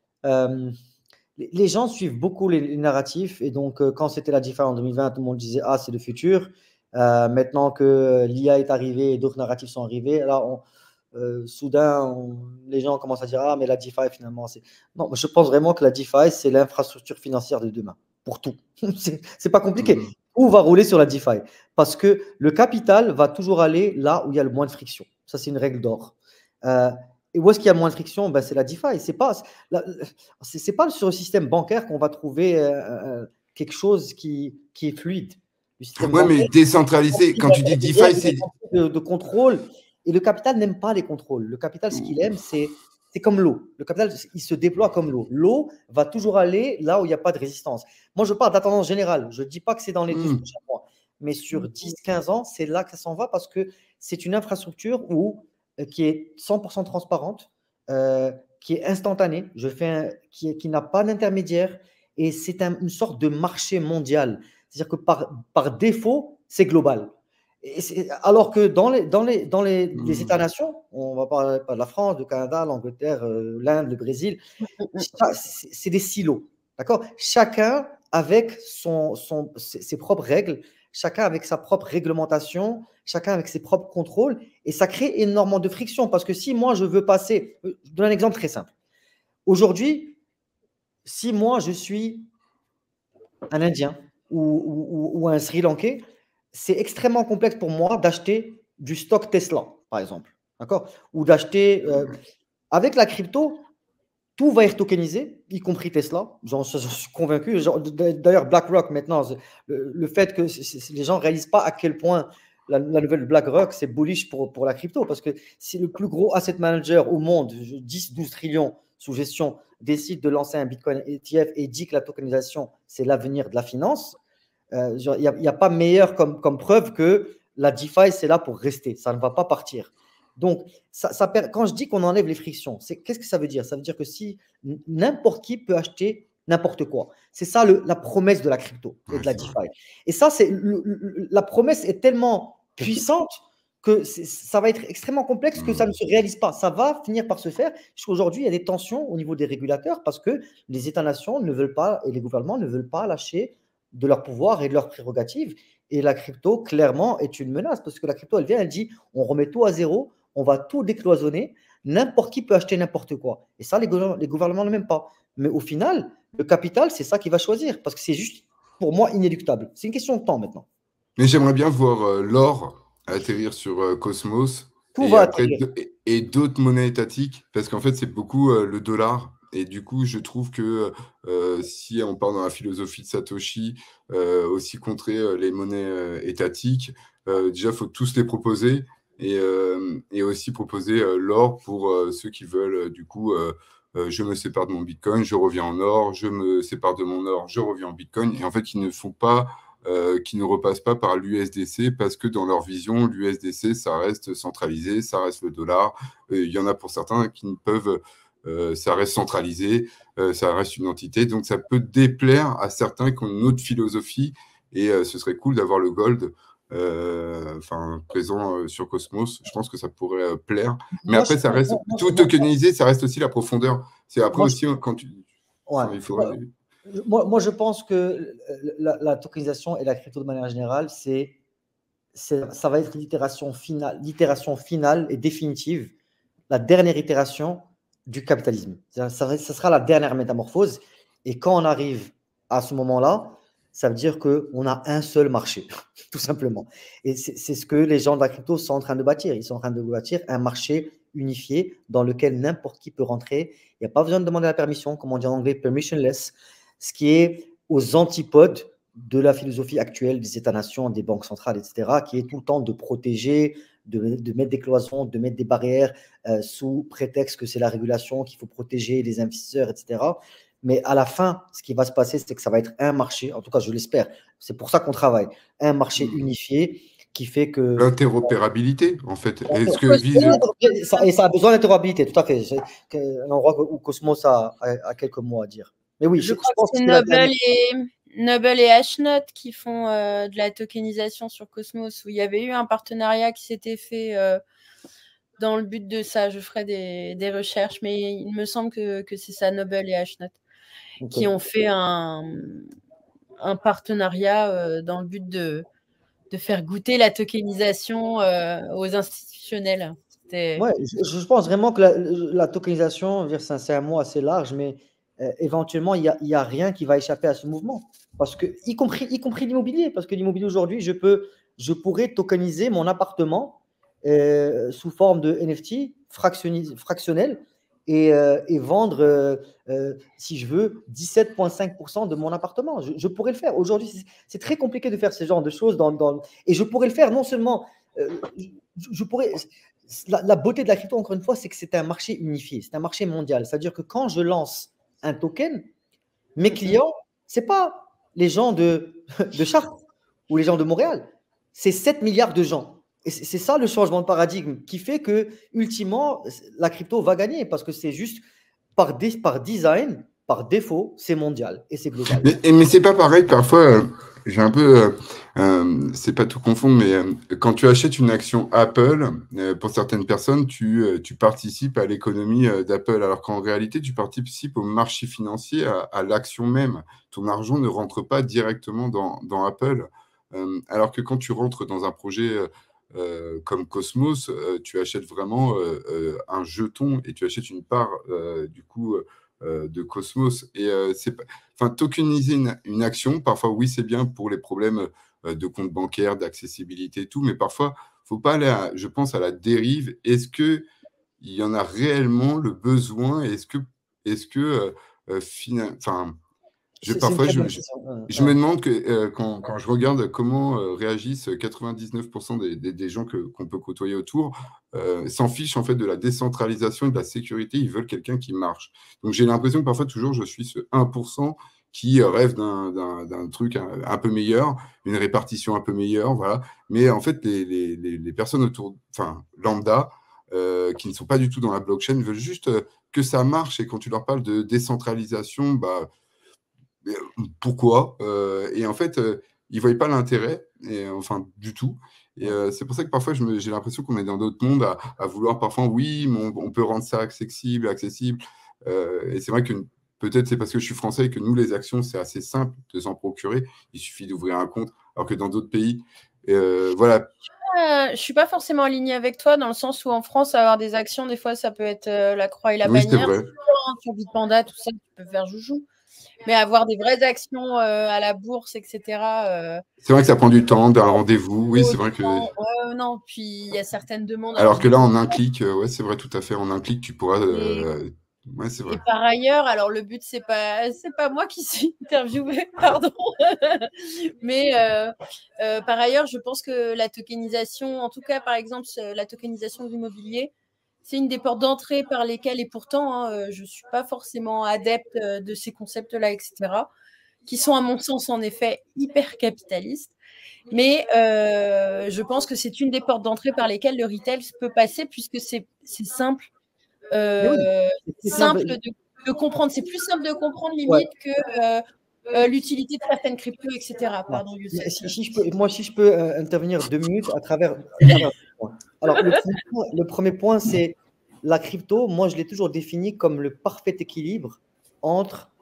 les gens suivent beaucoup les narratifs, et donc quand c'était la DeFi en 2020, tout le monde disait c'est le futur. Maintenant que l'IA est arrivée et d'autres narratifs sont arrivés, alors soudain les gens commencent à dire mais la DeFi finalement non, je pense vraiment que la DeFi c'est l'infrastructure financière de demain pour tout. C'est pas compliqué. Tout va rouler sur la DeFi parce que le capital va toujours aller là où il y a le moins de friction. Ça, c'est une règle d'or. Et où est-ce qu'il y a moins de friction? C'est la DeFi. C'est pas sur le système bancaire qu'on va trouver quelque chose qui est fluide. Oui, mais décentralisé, quand tu dis DeFi, c'est de contrôle. Et le capital n'aime pas les contrôles. Le capital, ce qu'il aime, c'est comme l'eau. Le capital, il se déploie comme l'eau. L'eau va toujours aller là où il n'y a pas de résistance. Moi, je parle de la tendance générale. Je ne dis pas que c'est dans les 12 prochains mois. Mais sur 10-15 ans, c'est là que ça s'en va parce que c'est une infrastructure qui est 100% transparente, qui est instantanée, qui n'a pas d'intermédiaire. Et c'est une sorte de marché mondial. C'est-à-dire que par défaut, c'est global. Alors que dans les États-nations, on va parler pas de la France, du Canada, l'Angleterre, l'Inde, le Brésil, c'est des silos, d'accord? Chacun avec ses propres règles, chacun avec sa propre réglementation, chacun avec ses propres contrôles, et ça crée énormément de friction parce que si moi je veux passer, je donne un exemple très simple. Aujourd'hui, si moi je suis un Indien ou un Sri Lankais, c'est extrêmement complexe pour moi d'acheter du stock Tesla, par exemple. D'accord? Ou d'acheter. Avec la crypto, tout va être tokenisé, y compris Tesla. J'en suis convaincu. D'ailleurs, BlackRock, maintenant, le fait que les gens ne réalisent pas à quel point la nouvelle BlackRock, c'est bullish pour la crypto. Parce que si le plus gros asset manager au monde, 10-12 trillions sous gestion, décide de lancer un Bitcoin ETF et dit que la tokenisation, c'est l'avenir de la finance, il n'y a pas meilleur comme preuve que la DeFi, c'est là pour rester. Ça ne va pas partir. Donc, quand je dis qu'on enlève les frictions, qu'est-ce que ça veut dire? Ça veut dire que si n'importe qui peut acheter n'importe quoi. C'est ça la promesse de la crypto et de la DeFi. Et ça, la promesse est tellement puissante que ça va être extrêmement complexe que ça ne se réalise pas. Ça va finir par se faire. Jusqu'aujourd'hui, il y a des tensions au niveau des régulateurs parce que les États-nations ne veulent pas et les gouvernements ne veulent pas lâcher de leur pouvoir et de leurs prérogatives. Et la crypto, clairement, est une menace parce que la crypto, elle vient, elle dit on remet tout à zéro, on va tout décloisonner, n'importe qui peut acheter n'importe quoi. Et ça, les gouvernements ne l'aiment pas. Mais au final, le capital, c'est ça qu'il va choisir parce que c'est juste, pour moi, inéluctable. C'est une question de temps maintenant. Mais j'aimerais bien voir l'or atterrir sur Cosmos et d'autres monnaies étatiques parce qu'en fait, c'est beaucoup le dollar. Et du coup, je trouve que si on part dans la philosophie de Satoshi, aussi contrer les monnaies étatiques, déjà, il faut tous les proposer et aussi proposer l'or pour ceux qui veulent, du coup, je me sépare de mon Bitcoin, je reviens en or, je me sépare de mon or, je reviens en Bitcoin. Et en fait, ils ne font pas, qui ne repassent pas par l'USDC parce que dans leur vision, l'USDC, ça reste centralisé, ça reste le dollar. Il y en a pour certains qui ne peuvent... ça reste centralisé, ça reste une entité, donc ça peut déplaire à certains qui ont une autre philosophie et ce serait cool d'avoir le gold présent sur Cosmos. Je pense que ça pourrait plaire, mais après ça reste tout tokenisé, ça reste aussi la profondeur. C'est après aussi quand tu... il faudrait... moi, je pense que la tokenisation et la crypto de manière générale, ça va être l'itération finale et définitive, la dernière itération du capitalisme. Ça sera la dernière métamorphose. Et quand on arrive à ce moment-là, ça veut dire qu'on a un seul marché, tout simplement. Et c'est ce que les gens de la crypto sont en train de bâtir. Ils sont en train de bâtir un marché unifié dans lequel n'importe qui peut rentrer. Il n'y a pas besoin de demander la permission, comme on dit en anglais, permissionless, ce qui est aux antipodes de la philosophie actuelle des États-nations, des banques centrales, etc., qui est tout le temps de protéger, de mettre des cloisons, de mettre des barrières sous prétexte que c'est la régulation, qu'il faut protéger les investisseurs, etc. Mais à la fin, ce qui va se passer, c'est que ça va être un marché, en tout cas je l'espère, c'est pour ça qu'on travaille, un marché unifié qui fait que… L'interopérabilité, en fait. Est-ce que Et ça a besoin d'interopérabilité, tout à fait. C'est un endroit où Cosmos a quelques mots à dire. Mais oui, je crois que c'est Noble et Hashnote qui font de la tokenisation sur Cosmos, où il y avait eu un partenariat qui s'était fait dans le but de ça. Je ferai des recherches, mais il me semble que c'est ça, Noble et Hashnote, qui ont fait un partenariat dans le but de faire goûter la tokenisation aux institutionnels. Ouais, je pense vraiment que la tokenisation, c'est un mot assez large, mais éventuellement, il y a rien qui va échapper à ce mouvement. Parce que, y compris l'immobilier, parce que l'immobilier aujourd'hui, je pourrais tokeniser mon appartement sous forme de NFT fractionnel et vendre, si je veux, 17,5% de mon appartement. Je pourrais le faire. Aujourd'hui, c'est très compliqué de faire ce genre de choses. Et je pourrais le faire non seulement… je pourrais… La beauté de la crypto, encore une fois, c'est que c'est un marché unifié, c'est un marché mondial. C'est-à-dire que quand je lance un token, mes clients, ce n'est pas les gens de Chartres ou les gens de Montréal, c'est 7 milliards de gens. Et c'est ça le changement de paradigme qui fait que, ultimement, la crypto va gagner parce que c'est juste par design, par défaut, c'est mondial et c'est global. Mais c'est pas pareil, parfois, j'ai un peu, c'est pas tout confondre, mais quand tu achètes une action Apple, pour certaines personnes, tu participes à l'économie d'Apple, alors qu'en réalité, tu participes au marché financier, à l'action même. Ton argent ne rentre pas directement dans Apple, alors que quand tu rentres dans un projet comme Cosmos, tu achètes vraiment un jeton et tu achètes une part, du coup, de Cosmos. Et tokeniser une action, parfois, oui, c'est bien pour les problèmes de compte bancaire, d'accessibilité et tout, mais parfois, il ne faut pas aller, je pense, à la dérive. Est-ce qu'il y en a réellement le besoin? Parfois, je me demande que quand je regarde comment réagissent 99% des gens qu'on peut côtoyer autour, s'en fichent en fait de la décentralisation et de la sécurité. Ils veulent quelqu'un qui marche. Donc j'ai l'impression que parfois toujours je suis ce 1% qui rêve d'un truc un peu meilleur, une répartition un peu meilleure, voilà. Mais en fait les personnes autour, lambda, qui ne sont pas du tout dans la blockchain, veulent juste que ça marche. Et quand tu leur parles de décentralisation, pourquoi et en fait, ils ne voyaient pas l'intérêt, du tout. Et c'est pour ça que parfois, j'ai l'impression qu'on est dans d'autres mondes à vouloir parfois, oui, mais on peut rendre ça accessible. Et c'est vrai que peut-être c'est parce que je suis français et que nous, les actions, c'est assez simple de s'en procurer. Il suffit d'ouvrir un compte, alors que dans d'autres pays, voilà. Je ne suis pas forcément alignée avec toi, dans le sens où en France, avoir des actions, des fois, ça peut être la croix et la bannière. Oui, c'est vrai. Sur Bitpanda, tout ça, tu peux faire joujou. Mais avoir des vraies actions à la bourse, etc. C'est vrai que ça prend du temps, d'un rendez-vous. Oui, c'est vrai que… non, puis il y a certaines demandes. Alors que là, en un clic, ouais, c'est vrai, tout à fait. En un clic, tu pourras… ouais, c'est vrai. Et par ailleurs, alors le but, c'est pas moi qui suis interviewée, pardon. Mais par ailleurs, je pense que la tokenisation, en tout cas, par exemple, la tokenisation de l'immobilier, c'est une des portes d'entrée par lesquelles, et pourtant, je ne suis pas forcément adepte de ces concepts-là, etc., qui sont, à mon sens, en effet, hyper capitalistes. Mais je pense que c'est une des portes d'entrée par lesquelles le retail peut passer, puisque c'est simple. Simple de comprendre. C'est plus simple de comprendre, limite, que l'utilité de certaines cryptos, etc. Pardon, si je peux intervenir 2 minutes à travers alors, le premier point, c'est la crypto. Moi, je l'ai toujours défini comme le parfait équilibre entre…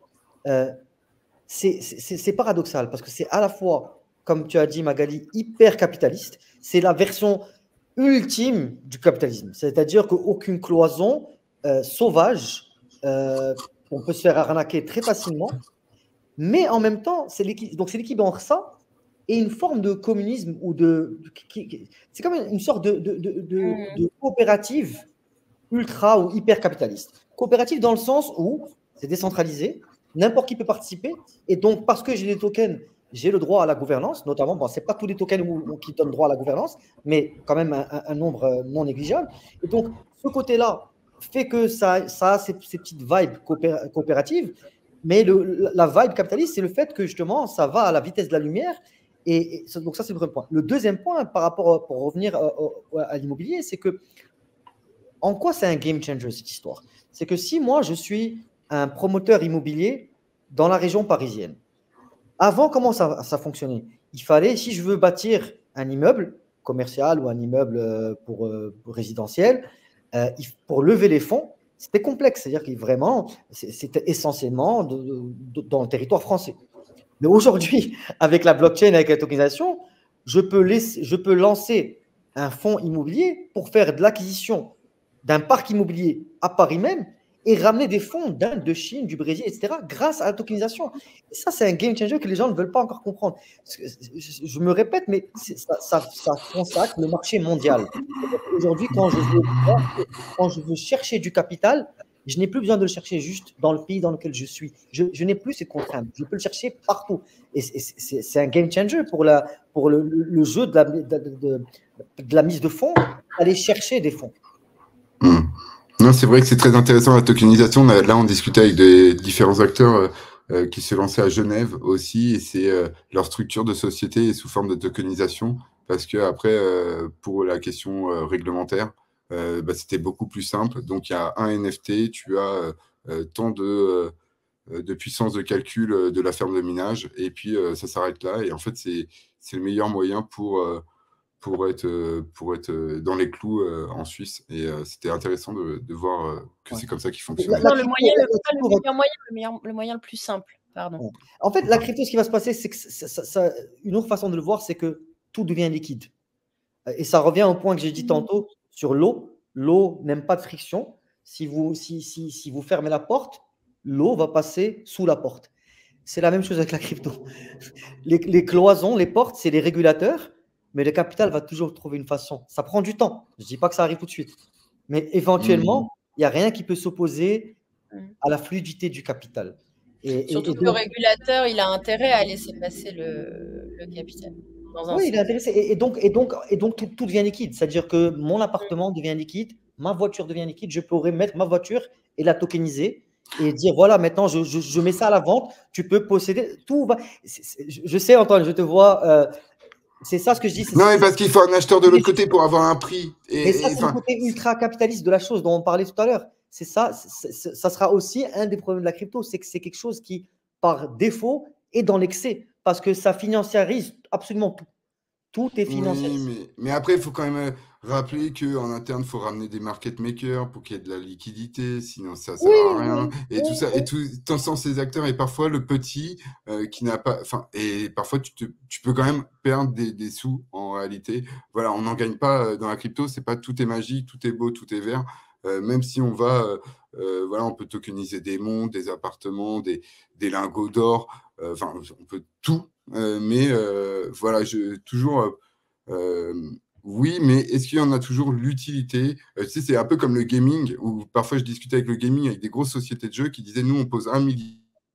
c'est paradoxal parce que c'est à la fois, comme tu as dit, Magali, hyper capitaliste. C'est la version ultime du capitalisme. C'est-à-dire qu'aucune cloison sauvage, on peut se faire arnaquer très facilement. Mais en même temps, c'est l'équilibre entre ça et une forme de communisme ou c'est comme une sorte de coopérative ultra ou hyper capitaliste. Coopérative dans le sens où c'est décentralisé, n'importe qui peut participer, et donc parce que j'ai des tokens, j'ai le droit à la gouvernance, notamment, bon, ce n'est pas tous les tokens qui donnent droit à la gouvernance, mais quand même un nombre non négligeable. Et donc, ce côté-là fait que ça a ces petites vibes coopératives, mais la vibe capitaliste, c'est le fait que justement, ça va à la vitesse de la lumière. Et donc, ça, c'est le premier point. Le deuxième point, par rapport, pour revenir à l'immobilier, c'est que en quoi c'est un game changer cette histoire? C'est que si moi, je suis un promoteur immobilier dans la région parisienne, avant, comment ça fonctionnait? Il fallait, si je veux bâtir un immeuble commercial ou un immeuble pour résidentiel, pour lever les fonds, c'était complexe. C'est-à-dire que vraiment, c'était essentiellement dans le territoire français. Mais aujourd'hui, avec la blockchain, avec la tokenisation, je peux lancer un fonds immobilier pour faire de l'acquisition d'un parc immobilier à Paris même et ramener des fonds d'Inde, de Chine, du Brésil, etc., grâce à la tokenisation. Et ça, c'est un game changer que les gens ne veulent pas encore comprendre. Je me répète, mais ça consacre le marché mondial. Aujourd'hui, quand je veux chercher du capital, je n'ai plus besoin de le chercher juste dans le pays dans lequel je suis. Je n'ai plus ces contraintes. Je peux le chercher partout. Et c'est un game changer pour le jeu de la mise de fonds, aller chercher des fonds. Non, c'est vrai que c'est très intéressant la tokenisation. Là, on discutait avec des différents acteurs qui se lançaient à Genève aussi, et c'est leur structure de société est sous forme de tokenisation, parce que après, pour la question réglementaire, c'était beaucoup plus simple. Donc, il y a un NFT, tu as tant de puissance de calcul de la ferme de minage, et puis ça s'arrête là. Et en fait, c'est le meilleur moyen pour être dans les clous en Suisse. Et c'était intéressant de voir que c'est comme ça qu'il fonctionne. Non, le moyen le plus simple. Pardon. En fait, la crypto, ce qui va se passer, c'est que une autre façon de le voir, c'est que tout devient liquide. Et ça revient au point que j'ai dit tantôt sur l'eau. L'eau n'aime pas de friction. Si vous fermez la porte, l'eau va passer sous la porte. C'est la même chose avec la crypto. Les cloisons, les portes, c'est les régulateurs, mais le capital va toujours trouver une façon. Ça prend du temps. Je ne dis pas que ça arrive tout de suite. Mais éventuellement, il n'y a rien qui peut s'opposer à la fluidité du capital. Surtout que le régulateur, il a intérêt à laisser passer le capital. Oui, il est intéressé. Et donc tout devient liquide. C'est-à-dire que mon appartement devient liquide, ma voiture devient liquide. Je pourrais mettre ma voiture et la tokeniser et dire voilà, maintenant je mets ça à la vente. Tu peux posséder tout. Je sais, Antoine, je te vois. C'est ça ce que je dis. Non, mais parce qu'il faut un acheteur de l'autre côté pour avoir un prix. Mais ça, c'est le côté ultra capitaliste de la chose dont on parlait tout à l'heure. C'est ça. Ça sera aussi un des problèmes de la crypto, c'est que c'est quelque chose qui, par défaut, est dans l'excès parce que ça financiarise absolument tout. Tout est financiarisé. Oui, mais après, il faut quand même rappeler qu'en interne, il faut ramener des market makers pour qu'il y ait de la liquidité, sinon ça ne sert à rien. Et tout ça, et tout sans ces acteurs, et parfois le petit qui n'a pas. Et parfois, tu peux quand même perdre des sous en réalité. Voilà, on n'en gagne pas dans la crypto, c'est pas tout est magique, tout est beau, tout est vert. Même si on va. Voilà, on peut tokeniser des montres, des appartements, des lingots d'or. On peut tout. Mais voilà, toujours. Oui, mais est-ce qu'il y en a toujours l'utilité? Tu sais, c'est un peu comme le gaming, où parfois je discutais avec le gaming avec des grosses sociétés de jeux qui disaient nous, on pose 1 million.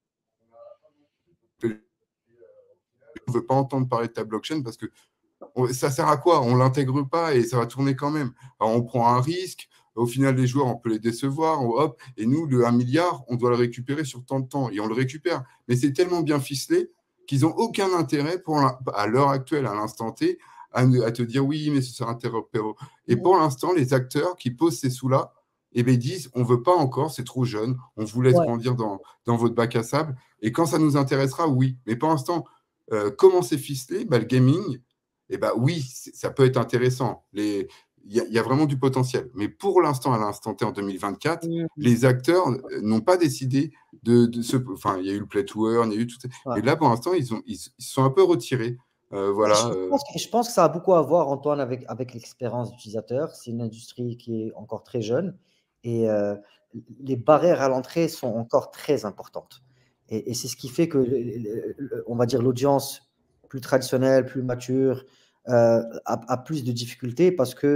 On ne veut pas entendre parler de ta blockchain parce que ça sert à quoi? On ne l'intègre pas et ça va tourner quand même. Alors, on prend un risque. Au final, les joueurs, on peut les décevoir. Hop, et nous, le 1 milliard, on doit le récupérer sur tant de temps. Et on le récupère. Mais c'est tellement bien ficelé qu'ils n'ont aucun intérêt à l'heure actuelle, à l'instant T, à te dire oui, mais ce sera interopérable. Et pour l'instant, les acteurs qui posent ces sous-là, disent on ne veut pas encore, c'est trop jeune, on vous laisse grandir dans votre bac à sable. Et quand ça nous intéressera, oui. Mais pour l'instant, comment c'est ficelé? Le gaming, oui, ça peut être intéressant. Il y a vraiment du potentiel. Mais pour l'instant, à l'instant T en 2024, les acteurs n'ont pas décidé Enfin, il y a eu le play to earn, il y a eu tout ça. Et là, pour l'instant, ils se sont un peu retirés. Voilà. Je pense que ça a beaucoup à voir, Antoine, avec l'expérience d'utilisateur. C'est une industrie qui est encore très jeune et les barrières à l'entrée sont encore très importantes. Et c'est ce qui fait que, on va dire, l'audience plus traditionnelle, plus mature, a plus de difficultés parce que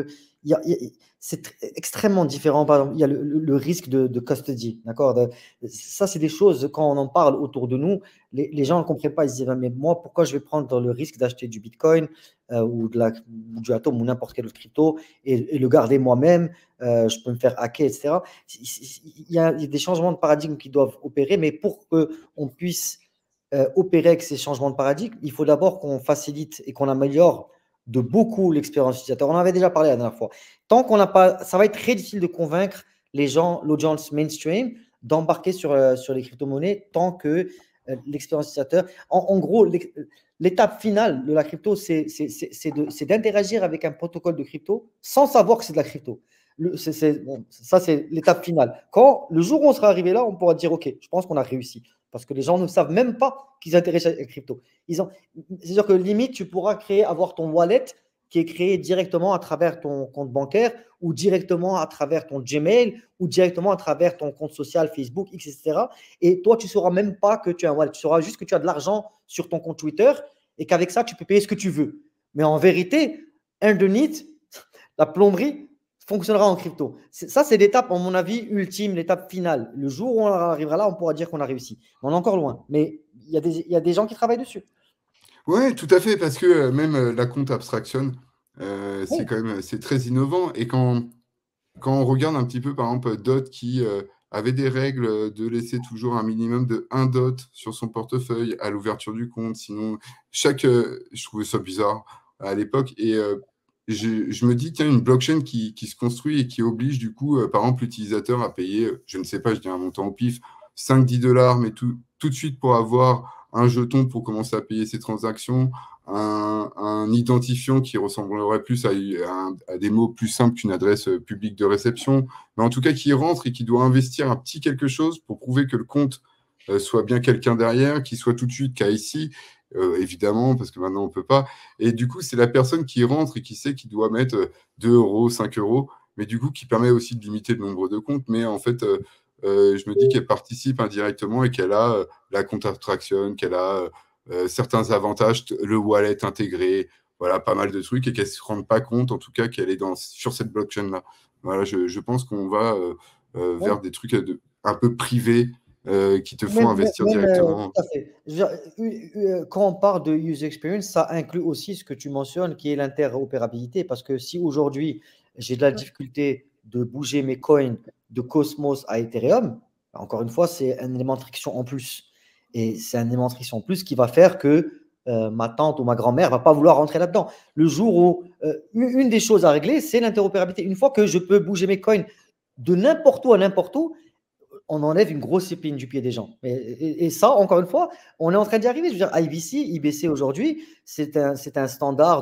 c'est extrêmement différent. Par exemple, il y a le risque de custody. D'accord? Ça, c'est des choses, quand on en parle autour de nous, les gens ne comprennent pas. Ils se disent, mais moi, pourquoi je vais prendre le risque d'acheter du Bitcoin ou du Atom ou n'importe quelle autre crypto et le garder moi-même? Je peux me faire hacker, etc. Il y a des changements de paradigme qui doivent opérer, mais pour qu'on puisse opérer avec ces changements de paradigme, il faut d'abord qu'on facilite et qu'on améliore de beaucoup l'expérience utilisateur. On en avait déjà parlé la dernière fois. Tant qu'on n'a pas, ça va être très difficile de convaincre les gens, l'audience mainstream, d'embarquer sur les crypto-monnaies tant que l'expérience utilisateur. En gros, l'étape finale de la crypto, c'est d'interagir avec un protocole de crypto sans savoir que c'est de la crypto. Bon, ça, c'est l'étape finale. Le jour où on sera arrivé là, on pourra dire, OK, je pense qu'on a réussi. Parce que les gens ne savent même pas qu'ils intéressent à la crypto. C'est-à-dire que limite, tu pourras avoir ton wallet qui est créé directement à travers ton compte bancaire ou directement à travers ton Gmail ou directement à travers ton compte social Facebook, etc. Et toi, tu ne sauras même pas que tu as un wallet. Tu sauras juste que tu as de l'argent sur ton compte Twitter et qu'avec ça, tu peux payer ce que tu veux. Mais en vérité, underneath, la plomberie fonctionnera en crypto. Ça, c'est l'étape, à mon avis, ultime, l'étape finale. Le jour où on arrivera là, on pourra dire qu'on a réussi. On est encore loin, mais il y a des gens qui travaillent dessus. Ouais, tout à fait, parce que même la compte abstraction, Oui. c'est quand même c'est très innovant. Et quand on regarde un petit peu, par exemple, DOT qui avait des règles de laisser toujours un minimum de 1 DOT sur son portefeuille à l'ouverture du compte, sinon je trouvais ça bizarre à l'époque. Et je me dis, tiens, une blockchain qui se construit et qui oblige du coup, par exemple, l'utilisateur à payer, je ne sais pas, je dis un montant au pif, 5-10 $, mais tout de suite pour avoir un jeton pour commencer à payer ses transactions, un identifiant qui ressemblerait plus à des mots plus simples qu'une adresse publique de réception, mais en tout cas qui rentre et qui doit investir un petit quelque chose pour prouver que le compte soit bien quelqu'un derrière, qui soit tout de suite KYC, évidemment, parce que maintenant on ne peut pas. Et du coup, c'est la personne qui rentre et qui sait qu'il doit mettre 2 €, 5 €, mais du coup, qui permet aussi de limiter le nombre de comptes. Mais en fait, je me dis qu'elle participe indirectement et qu'elle a la compte abstraction, qu'elle a certains avantages, le wallet intégré, voilà, pas mal de trucs, et qu'elle ne se rende pas compte, en tout cas, qu'elle est sur cette blockchain-là. Voilà, je pense qu'on va vers des trucs un peu privés qui te font investir directement. Tout à fait. Je veux dire, quand on parle de user experience, ça inclut aussi ce que tu mentionnes, qui est l'interopérabilité. Parce que si aujourd'hui, j'ai de la difficulté de bouger mes coins de Cosmos à Ethereum, encore une fois, c'est un élément de friction en plus. Et c'est un élément de friction en plus qui va faire que ma tante ou ma grand-mère ne va pas vouloir rentrer là-dedans. Le jour où, une des choses à régler, c'est l'interopérabilité. Une fois que je peux bouger mes coins de n'importe où à n'importe où, on enlève une grosse épine du pied des gens. Et ça, encore une fois, on est en train d'y arriver. Je veux dire, IBC aujourd'hui, c'est un standard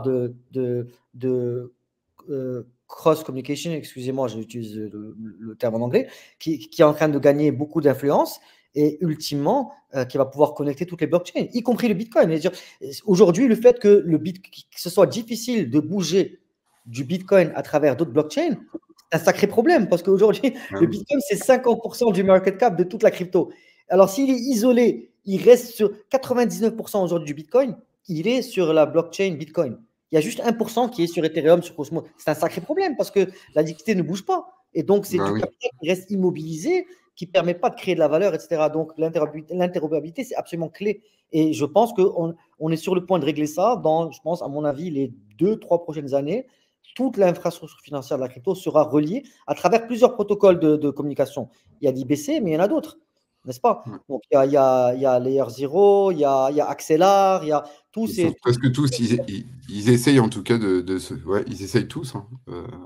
de cross-communication, excusez-moi, j'utilise le terme en anglais, qui est en train de gagner beaucoup d'influence et ultimement, qui va pouvoir connecter toutes les blockchains, y compris le Bitcoin. Aujourd'hui, le fait que ce soit difficile de bouger du Bitcoin à travers d'autres blockchains, c'est un sacré problème parce qu'aujourd'hui, le Bitcoin, c'est 50% du market cap de toute la crypto. Alors, s'il est isolé, il reste sur 99% aujourd'hui du Bitcoin, il est sur la blockchain Bitcoin. Il y a juste 1% qui est sur Ethereum, sur Cosmos. C'est un sacré problème parce que la liquidité ne bouge pas. Et donc, c'est du capital qui reste immobilisé, qui ne permet pas de créer de la valeur, etc. Donc, l'interopérabilité, c'est absolument clé. Et je pense qu'on est sur le point de régler ça dans, je pense, à mon avis, les 2-3 prochaines années. Toute l'infrastructure financière de la crypto sera reliée à travers plusieurs protocoles de communication. Il y a l'IBC, mais il y en a d'autres, n'est-ce pas? Donc, il y a Layer 0, il y a Axelar, il y a tous ces… Presque tous, ils essayent en tout cas ouais, ils essayent tous. Hein.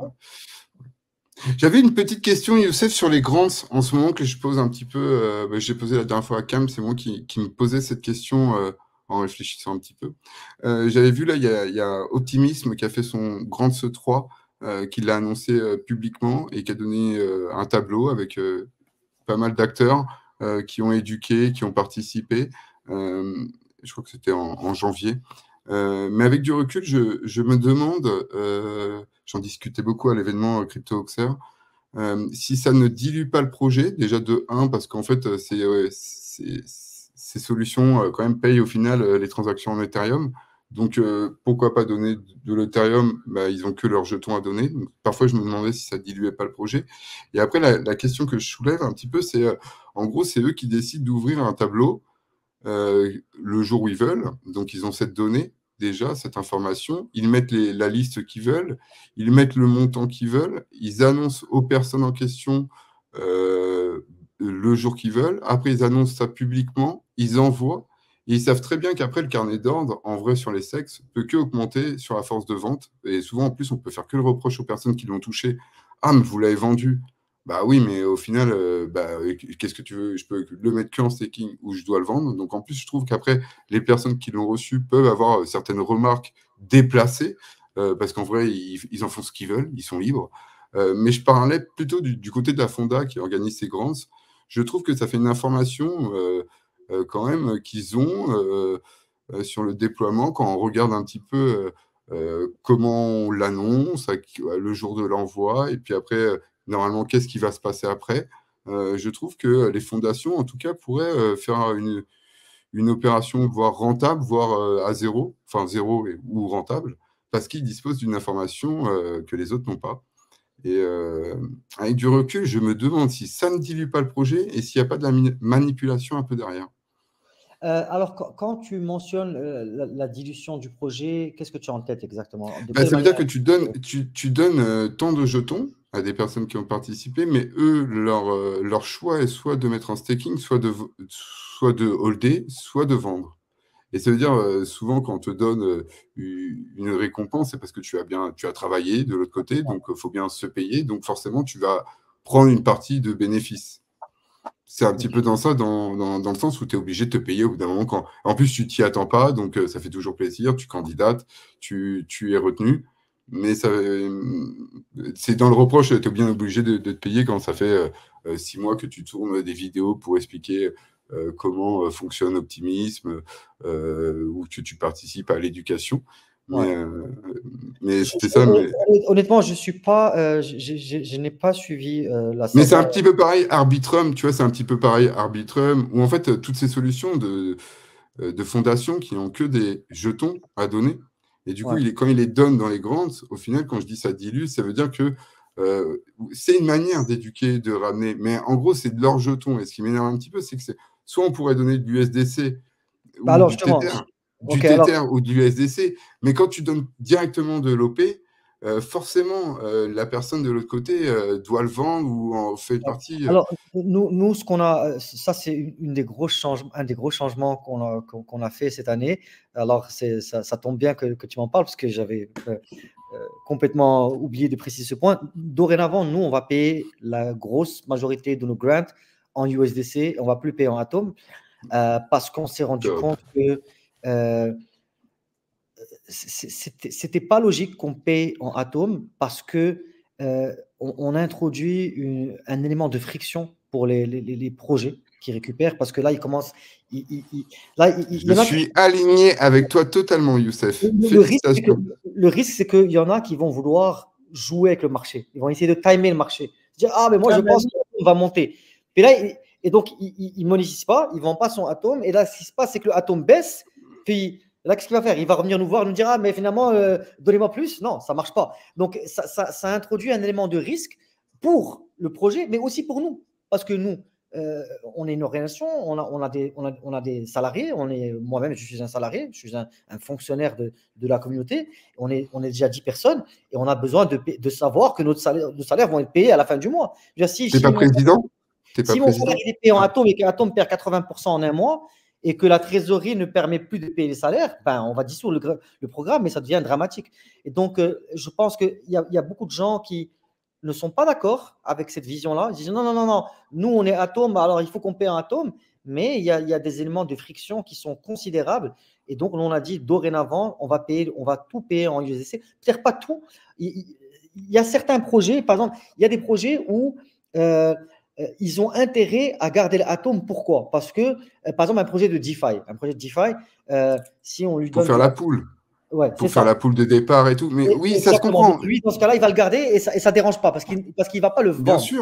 J'avais une petite question, Youssef, sur les grants en ce moment que je pose un petit peu. J'ai posé la dernière fois à Cam, c'est moi qui me posais cette question en réfléchissant un petit peu. J'avais vu là, il y a Optimism qui a fait son grant E3, qui l'a annoncé publiquement et qui a donné un tableau avec pas mal d'acteurs qui ont éduqué, qui ont participé. Je crois que c'était en janvier. Mais avec du recul, je me demande, j'en discutais beaucoup à l'événement Crypto Oxer, si ça ne dilue pas le projet, déjà de 1, parce qu'en fait, ces solutions quand même payent au final les transactions en Ethereum. Donc, pourquoi pas donner de l'Ethereum? Ils n'ont que leurs jetons à donner. Donc, parfois, je me demandais si ça ne diluait pas le projet. Et après, la question que je soulève un petit peu, c'est en gros, c'est eux qui décident d'ouvrir un tableau le jour où ils veulent. Donc, ils ont cette donnée, déjà, cette information. Ils mettent la liste qu'ils veulent. Ils mettent le montant qu'ils veulent. Ils annoncent aux personnes en question le jour qu'ils veulent. Après, ils annoncent ça publiquement. Ils envoient. Et ils savent très bien qu'après, le carnet d'ordre, en vrai, sur les sexes, peut que augmenter sur la force de vente. Et souvent, en plus, on peut faire que le reproche aux personnes qui l'ont touché. Ah, mais vous l'avez vendu. Bah oui, mais au final, qu'est-ce que tu veux? Je peux le mettre qu'en staking ou je dois le vendre. Donc, en plus, je trouve qu'après, les personnes qui l'ont reçu peuvent avoir certaines remarques déplacées parce qu'en vrai, ils en font ce qu'ils veulent. Ils sont libres. Mais je parlais plutôt du côté de la Fonda qui organise ces grants. Je trouve que ça fait une information quand même qu'ils ont sur le déploiement quand on regarde un petit peu comment on l'annonce, le jour de l'envoi, et puis après, normalement, qu'est-ce qui va se passer après. Je trouve que les fondations, en tout cas, pourraient faire une opération, voire rentable, voire à zéro, enfin zéro ou rentable, parce qu'ils disposent d'une information que les autres n'ont pas. Et avec du recul, je me demande si ça ne dilue pas le projet et s'il n'y a pas de la manipulation un peu derrière. Alors, quand tu mentionnes la dilution du projet, qu'est-ce que tu as en tête exactement? Ça veut dire que tu donnes tant de jetons à des personnes qui ont participé, mais eux, leur choix est soit de mettre en staking, soit de holder, soit de vendre. Et ça veut dire, souvent, quand on te donne une récompense, c'est parce que tu as travaillé de l'autre côté, donc il faut bien se payer. Donc, forcément, tu vas prendre une partie de bénéfice. C'est un petit peu dans ça, dans le sens où tu es obligé de te payer au bout d'un moment. En plus, tu t'y attends pas, donc ça fait toujours plaisir. Tu candidates, tu es retenu. Mais c'est dans le reproche, tu es bien obligé de te payer quand ça fait 6 mois que tu tournes des vidéos pour expliquer comment fonctionne Optimisme, où tu participes à l'éducation. Mais c'était ça. Honnêtement, je n'ai pas suivi la saga. Mais c'est un petit peu pareil, Arbitrum, tu vois, c'est un petit peu pareil, Arbitrum, où en fait, toutes ces solutions de fondations qui n'ont que des jetons à donner, et du coup, quand il les donne dans les grants, au final, quand je dis ça dilue, ça veut dire que c'est une manière d'éduquer, de ramener, mais en gros, c'est de leurs jetons, et ce qui m'énerve un petit peu, c'est que soit on pourrait donner de l'USDC ou du Tether ou de l'USDC, mais quand tu donnes directement de l'OP, forcément, la personne de l'autre côté doit le vendre ou en fait partie. Alors, nous, ce qu'on a, ça, c'est un des gros changements qu'on a fait cette année. Alors, ça tombe bien que tu m'en parles parce que j'avais complètement oublié de préciser ce point. Dorénavant, nous, on va payer la grosse majorité de nos grants en USDC. On ne va plus payer en Atom parce qu'on s'est rendu compte que c'était pas logique qu'on paye en Atom parce que on a introduit un élément de friction pour les projets qui récupèrent parce que là ils commencent je suis aligné avec toi totalement, Youssef. Le risque c'est qu'il y en a qui vont vouloir jouer avec le marché, ils vont essayer de timer le marché, dire mais moi je pense qu'on va monter, puis là et donc ils monétisent pas, ils vendent pas son Atom, et là ce qui se passe c'est que le Atom baisse, puis là, qu'est-ce qu'il va faire? Il va revenir nous voir, nous dire mais finalement, donnez-moi plus. Non, ça ne marche pas. Donc, ça introduit un élément de risque pour le projet, mais aussi pour nous. Parce que nous, on est une organisation, on a des salariés. Moi-même, je suis un salarié, je suis un fonctionnaire de la communauté. On est déjà 10 personnes et on a besoin de savoir que nos salaires vont être payés à la fin du mois. Tu n'es pas président? Si mon salaire est payé en Atom et qu'Atom perd 80% en un mois, et que la trésorerie ne permet plus de payer les salaires, on va dissoudre le programme, mais ça devient dramatique. Et donc, je pense qu'il y a beaucoup de gens qui ne sont pas d'accord avec cette vision-là. Ils disent non, nous, on est Atom, alors il faut qu'on paye en Atom, mais il y a des éléments de friction qui sont considérables. Et donc, on a dit, dorénavant, on va tout payer en USDC. Peut-être pas tout. Il y a certains projets, par exemple, il y a des projets où ils ont intérêt à garder l'Atom. Pourquoi? Parce que, par exemple, un projet de DeFi, si on lui donne… Pour faire la poule. Ouais, pour faire la poule de départ et tout. Mais oui, ça se comprend. Lui, dans ce cas-là, il va le garder et ça ne dérange pas parce qu'il ne va pas le vendre. Bien sûr.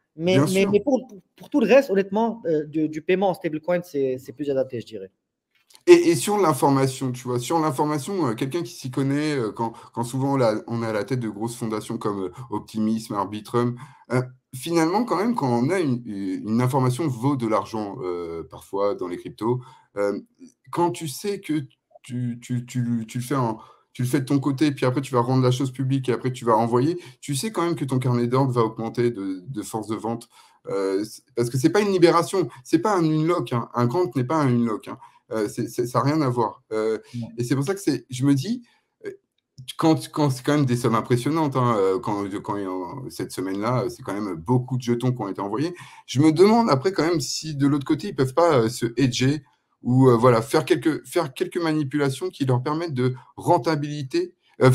Mais pour tout le reste, honnêtement, du paiement en stablecoin, c'est plus adapté, je dirais. Et sur l'information, tu vois, sur l'information, quelqu'un qui s'y connaît, quand souvent on est à la tête de grosses fondations comme Optimism, Arbitrum, finalement, quand même, quand on a une information vaut de l'argent, parfois dans les cryptos, quand tu sais que tu le fais de ton côté, puis après tu vas rendre la chose publique et après tu vas envoyer, tu sais quand même que ton carnet d'ordre va augmenter de force de vente. Parce que c'est pas une libération, c'est pas un unlock, hein. Un grant n'est pas un unlock, hein. Ça n'a rien à voir. Et c'est pour ça que je me dis, quand c'est quand même des sommes impressionnantes, hein, cette semaine-là, c'est quand même beaucoup de jetons qui ont été envoyés. Je me demande après quand même si de l'autre côté, ils ne peuvent pas se hedger ou voilà, faire quelques manipulations qui leur permettent de rentabiliser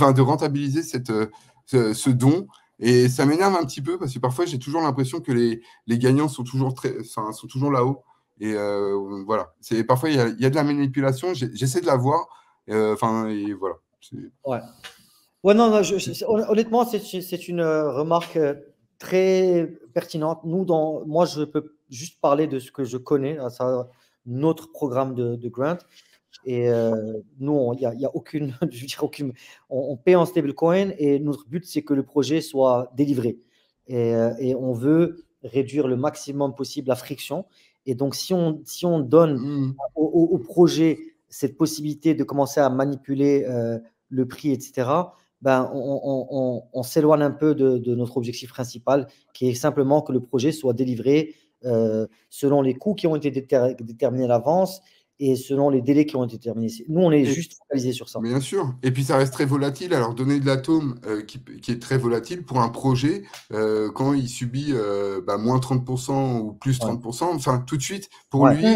ce don. Et ça m'énerve un petit peu parce que parfois, j'ai toujours l'impression que les gagnants sont toujours là-haut. Et voilà, parfois il y a de la manipulation, j'essaie de la voir, et voilà. Ouais, non, honnêtement, c'est une remarque très pertinente. Moi, je peux juste parler de ce que je connais, notre programme de grant. Et nous, il y a aucune, je veux dire, on paie en stablecoin et notre but, c'est que le projet soit délivré. Et on veut réduire le maximum possible la friction. Et donc, si on donne au projet cette possibilité de commencer à manipuler le prix, etc., ben, on s'éloigne un peu de notre objectif principal, qui est simplement que le projet soit délivré selon les coûts qui ont été déterminés à l'avance et selon les délais qui ont été déterminés. Nous, on est juste focalisé sur ça. Bien sûr. Et puis, ça reste très volatile. Alors, donner de l'atome qui est très volatile pour un projet, quand il subit moins 30% ou plus 30%, enfin, tout de suite, pour lui,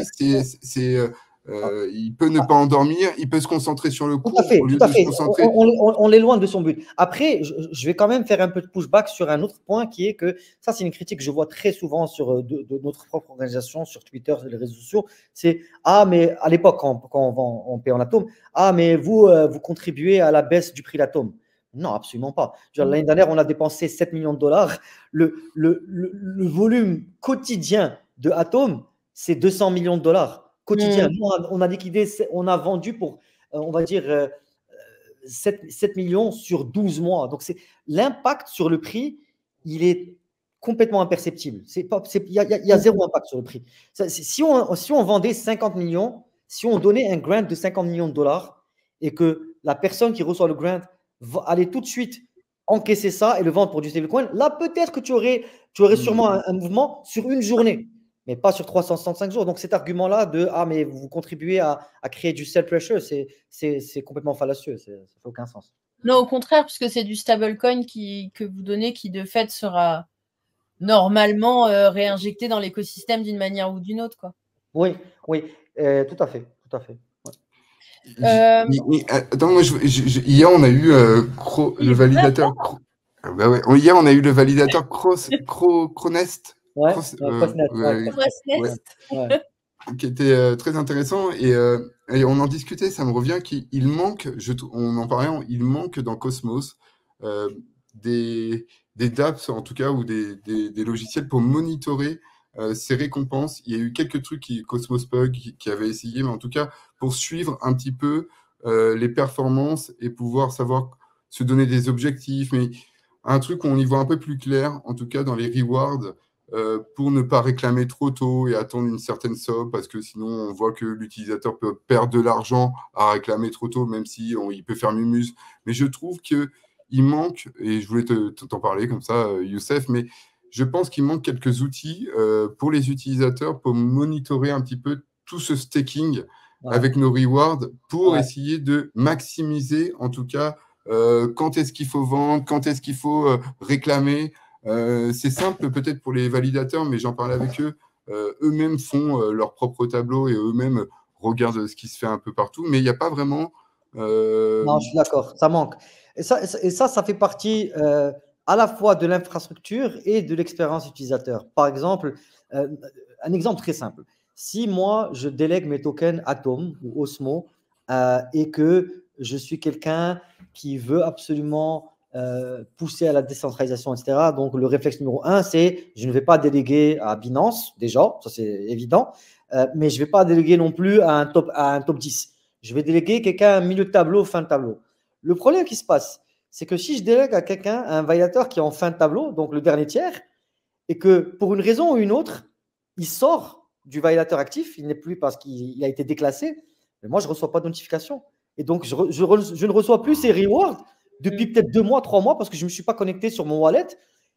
il peut ne pas endormir, il peut se concentrer sur le cours au lieu de se concentrer. On l'éloigne de son but. Après, je vais quand même faire un peu de pushback sur un autre point qui est que, ça c'est une critique que je vois très souvent de notre propre organisation, sur Twitter, sur les réseaux sociaux, c'est « Ah, mais à l'époque, quand on paie en atome, ah, mais vous contribuez à la baisse du prix d'atome. » Non, absolument pas. L'année dernière, on a dépensé 7 millions de dollars. Le volume quotidien de Atom, c'est 200 millions de dollars. Quotidien. Nous, on a liquidé, on a vendu pour, on va dire, 7 millions sur 12 mois. Donc, l'impact sur le prix, il est complètement imperceptible. Il y a zéro impact sur le prix. Si on vendait 50 millions, si on donnait un grant de 50 millions de dollars et que la personne qui reçoit le grant va aller tout de suite encaisser ça et le vendre pour du stablecoin, là, peut-être que tu aurais sûrement un mouvement sur une journée, mais pas sur 365 jours. Donc, cet argument-là de « Ah, mais vous contribuez à créer du sell pressure », c'est complètement fallacieux. Ça ne fait aucun sens. Non, au contraire, puisque c'est du stablecoin que vous donnez qui, de fait, sera normalement réinjecté dans l'écosystème d'une manière ou d'une autre, quoi. Oui, tout à fait. Attends, hier, on a eu le validateur... hier, on a eu le validateur Cronest. Qui était très intéressant et on en discutait, ça me revient qu'il manque, on en parlait, il manque dans Cosmos des dApps en tout cas ou des logiciels pour monitorer ces récompenses. Il y a eu quelques trucs Cosmos Pug qui avait essayé, mais en tout cas pour suivre un petit peu les performances et pouvoir savoir se donner des objectifs, mais un truc où on y voit un peu plus clair, en tout cas dans les rewards, pour ne pas réclamer trop tôt et attendre une certaine somme, parce que sinon on voit que l'utilisateur peut perdre de l'argent à réclamer trop tôt, même si il peut faire mumuse. Mais je trouve qu'il manque, et je voulais t'en parler comme ça, Youssef, mais je pense qu'il manque quelques outils pour les utilisateurs pour monitorer un petit peu tout ce staking avec nos rewards pour essayer de maximiser, en tout cas, quand est-ce qu'il faut vendre, quand est-ce qu'il faut réclamer. C'est simple peut-être pour les validateurs, mais j'en parlais avec eux. Eux-mêmes font leur propre tableau et eux-mêmes regardent ce qui se fait un peu partout, mais il n'y a pas vraiment… Non, je suis d'accord, ça manque. Et ça fait partie à la fois de l'infrastructure et de l'expérience utilisateur. Par exemple, un exemple très simple. Si moi, je délègue mes tokens Atom ou Osmo et que je suis quelqu'un qui veut absolument pousser à la décentralisation, etc. Donc, le réflexe numéro un, c'est je ne vais pas déléguer à Binance, déjà, ça c'est évident, mais je ne vais pas déléguer non plus à un top 10. Je vais déléguer quelqu'un à un milieu de tableau, fin de tableau. Le problème qui se passe, c'est que si je délègue à quelqu'un, à un validateur qui est en fin de tableau, donc le dernier tiers, et que pour une raison ou une autre, il sort du validateur actif, il n'est plus parce qu'il a été déclassé, mais moi, je ne reçois pas de notification. Et donc, je ne reçois plus ces rewards depuis peut-être 2 mois, 3 mois, parce que je ne me suis pas connecté sur mon wallet.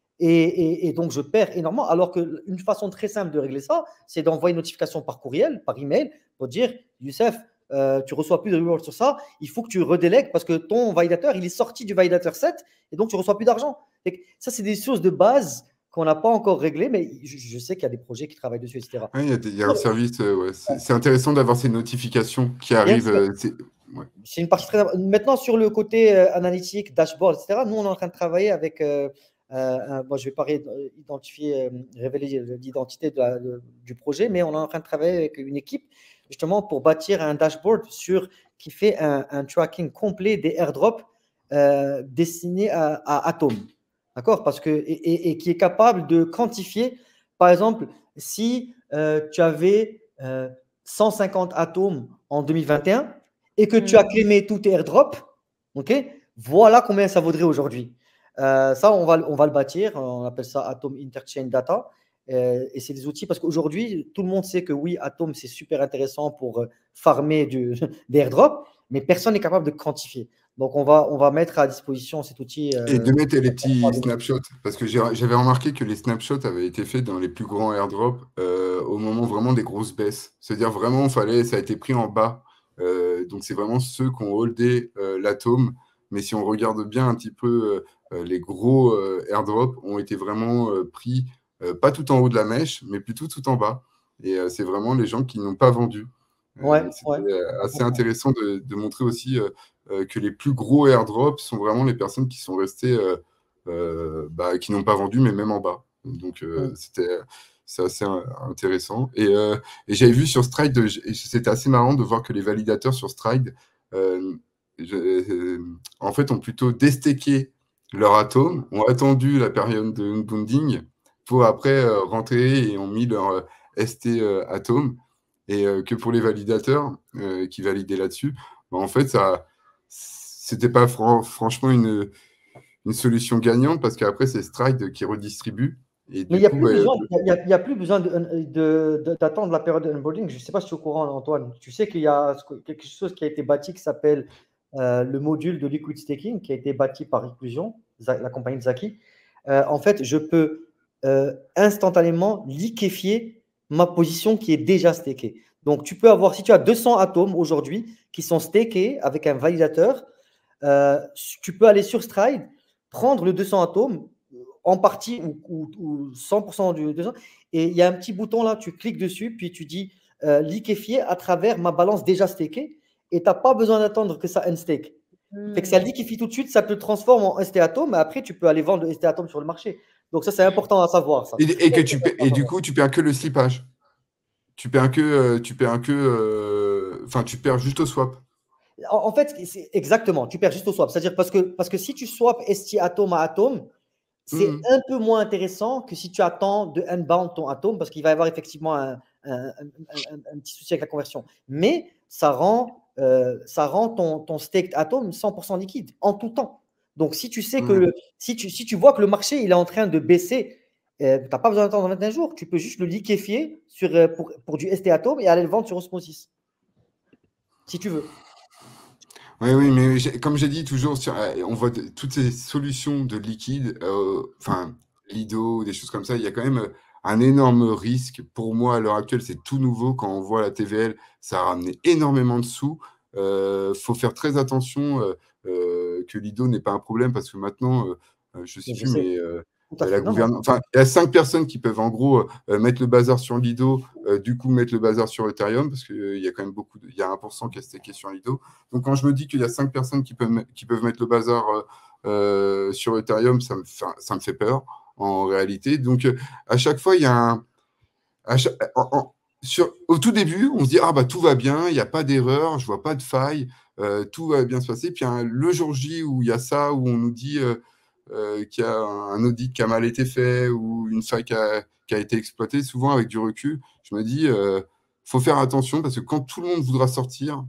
Et donc, je perds énormément. Alors qu'une façon très simple de régler ça, c'est d'envoyer une notification par courriel, par email, pour dire, Youssef, tu ne reçois plus de rewards sur ça, il faut que tu redélègues parce que ton validateur, il est sorti du validateur 7 et donc tu ne reçois plus d'argent. Ça, c'est des choses de base qu'on n'a pas encore réglées, mais je sais qu'il y a des projets qui travaillent dessus, etc. Ouais, il y a un service, ouais. C'est intéressant d'avoir ces notifications qui arrivent. Ouais. C'est une partie très. Maintenant, sur le côté analytique, dashboard, etc., nous, on est en train de travailler avec. Moi, je ne vais pas révéler l'identité du projet, mais on est en train de travailler avec une équipe justement pour bâtir un dashboard qui fait un tracking complet des airdrops destinés à Atom. D'accord? Parce que, et qui est capable de quantifier, par exemple, si tu avais 150 atomes en 2021 et que tu as claimé tous tes airdrops, ok, voilà combien ça vaudrait aujourd'hui. Ça, on va le bâtir, on appelle ça Atom Interchain Data. Et c'est des outils parce qu'aujourd'hui, tout le monde sait que oui, Atom, c'est super intéressant pour farmer des airdrops, mais personne n'est capable de quantifier. Donc, on va mettre à disposition cet outil. Et de mettre les petits snapshots, parce que j'avais remarqué que les snapshots avaient été faits dans les plus grands airdrops au moment vraiment des grosses baisses. C'est-à-dire vraiment, ça a été pris en bas. Donc, c'est vraiment ceux qui ont holdé l'atome. Mais si on regarde bien un petit peu, les gros airdrops ont été vraiment pris, pas tout en haut de la mèche, mais plutôt tout en bas. Et c'est vraiment les gens qui n'ont pas vendu. C'était assez intéressant de montrer aussi que les plus gros airdrops sont vraiment les personnes qui sont restées, qui n'ont pas vendu, mais même en bas. Donc, c'est assez intéressant. Et j'avais vu sur Stride, c'était assez marrant de voir que les validateurs sur Stride, en fait, ont plutôt destaké leur atome, ont attendu la période de unbounding pour après rentrer et ont mis leur ST atome. Et que pour les validateurs qui validaient là-dessus, en fait, c'était pas franchement une solution gagnante parce qu'après, c'est Stride qui redistribue. Et mais il n'y a plus besoin d'attendre la période de onboarding. Je ne sais pas si tu es au courant, Antoine. Tu sais qu'il y a quelque chose qui a été bâti qui s'appelle le module de liquid staking qui a été bâti par Inclusion, la compagnie de Zaki. En fait, je peux instantanément liquéfier ma position qui est déjà stakée. Donc, tu peux avoir, si tu as 200 atomes aujourd'hui qui sont stakés avec un validateur, tu peux aller sur Stride, prendre le 200 atomes en partie ou 100% du 200, et il y a un petit bouton là, tu cliques dessus, puis tu dis liquéfier à travers ma balance déjà stakée, et tu n'as pas besoin d'attendre que ça unstake. Fait que ça liquéfie tout de suite, ça te transforme en ST Atom, mais après, tu peux aller vendre le ST Atom sur le marché. Donc, ça, c'est important à savoir. Ça. Et du coup, tu perds que le slippage. Tu perds tu perds juste au swap. En fait, exactement, tu perds juste au swap. C'est-à-dire parce que si tu swaps ST Atom à Atom, c'est un peu moins intéressant que si tu attends de unbound ton Atom, parce qu'il va y avoir effectivement un petit souci avec la conversion. Mais ça rend ton staked Atom 100% liquide en tout temps. Donc, si tu sais que si tu vois que le marché il est en train de baisser, tu n'as pas besoin d'attendre 21 jours, tu peux juste le liquéfier pour du ST Atom et aller le vendre sur Osmosis. Si tu veux. Oui, mais comme j'ai dit toujours, on voit toutes ces solutions de liquide, Lido, des choses comme ça, il y a quand même un énorme risque. Pour moi, à l'heure actuelle, c'est tout nouveau. Quand on voit la TVL, ça a ramené énormément de sous. Faut faire très attention que Lido n'est pas un problème parce que maintenant, je ne sais plus, mais la gouvernance. Enfin, il y a 5 personnes qui peuvent en gros mettre le bazar sur Lido, du coup mettre le bazar sur Ethereum parce qu'il y a quand même il y a 1% qui est stacké sur Lido. Donc quand je me dis qu'il y a 5 personnes qui peuvent mettre le bazar sur Ethereum, ça me fait peur en réalité. Donc à chaque fois, il y a au tout début, on se dit, ah bah tout va bien, il n'y a pas d'erreur, je vois pas de faille, tout va bien se passer. Puis le jour J où il y a ça, où on nous dit qu'il y a un audit qui a mal été fait ou une faille qui a été exploitée, souvent avec du recul, je me dis, faut faire attention parce que quand tout le monde voudra sortir,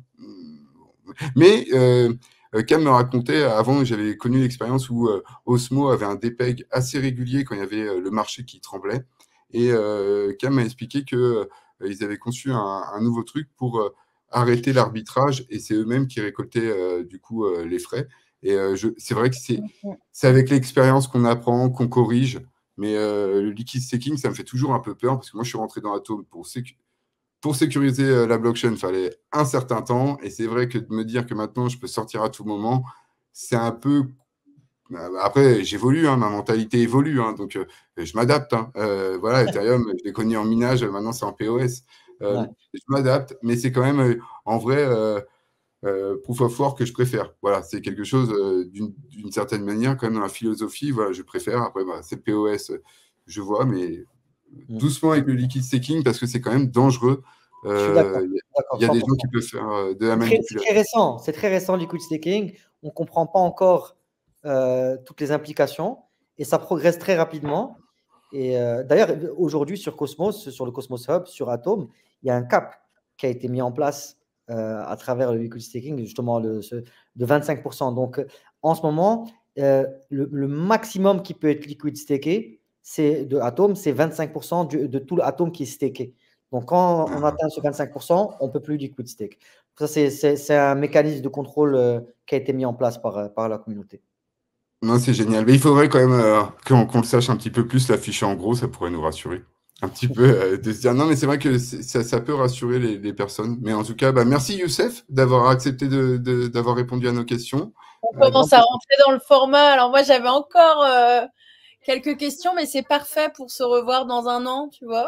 mais Cam me racontait, avant j'avais connu l'expérience où Osmo avait un dépeg assez régulier quand il y avait le marché qui tremblait. Et Cam m'a expliqué qu'ils avaient conçu un nouveau truc pour arrêter l'arbitrage et c'est eux-mêmes qui récoltaient du coup les frais. Et c'est vrai que c'est avec l'expérience qu'on apprend, qu'on corrige. Mais le liquid staking, ça me fait toujours un peu peur parce que moi je suis rentré dans Atom pour sécuriser la blockchain, il fallait un certain temps. Et c'est vrai que de me dire que maintenant, je peux sortir à tout moment, c'est un peu... Après, j'évolue, hein, ma mentalité évolue, hein, donc je m'adapte. Hein. Voilà, Ethereum, je l'ai connu en minage, maintenant c'est en POS. Ouais. Je m'adapte, mais c'est quand même, en vrai, proof of work que je préfère. Voilà, c'est quelque chose d'une certaine manière, quand même, dans la philosophie, voilà, je préfère. Après, bah, c'est le POS, je vois, mais doucement avec le liquid staking parce que c'est quand même dangereux. Je suis d'accord. Il y a des gens qui peuvent faire de la manipulation. C'est très récent, liquid staking. On ne comprend pas encore toutes les implications et ça progresse très rapidement. Et d'ailleurs, aujourd'hui, sur Cosmos, sur le Cosmos Hub, sur Atom, il y a un cap qui a été mis en place à travers le liquid staking, justement de 25%. Donc, en ce moment, le maximum qui peut être liquid staké, de Atom, c'est 25% de tout l'Atom qui est staké. Donc, quand on atteint ce 25%, on ne peut plus liquid stake. Ça, c'est un mécanisme de contrôle qui a été mis en place par la communauté. Non, c'est génial. Mais il faudrait quand même qu'on le sache un petit peu plus, l'afficher en gros, ça pourrait nous rassurer. Un petit peu de se dire non, mais c'est vrai que ça peut rassurer les personnes. Mais en tout cas, bah, merci Youssef d'avoir accepté d'avoir répondu à nos questions. On commence à rentrer dans le format. Alors moi, j'avais encore quelques questions, mais c'est parfait pour se revoir dans un an, tu vois.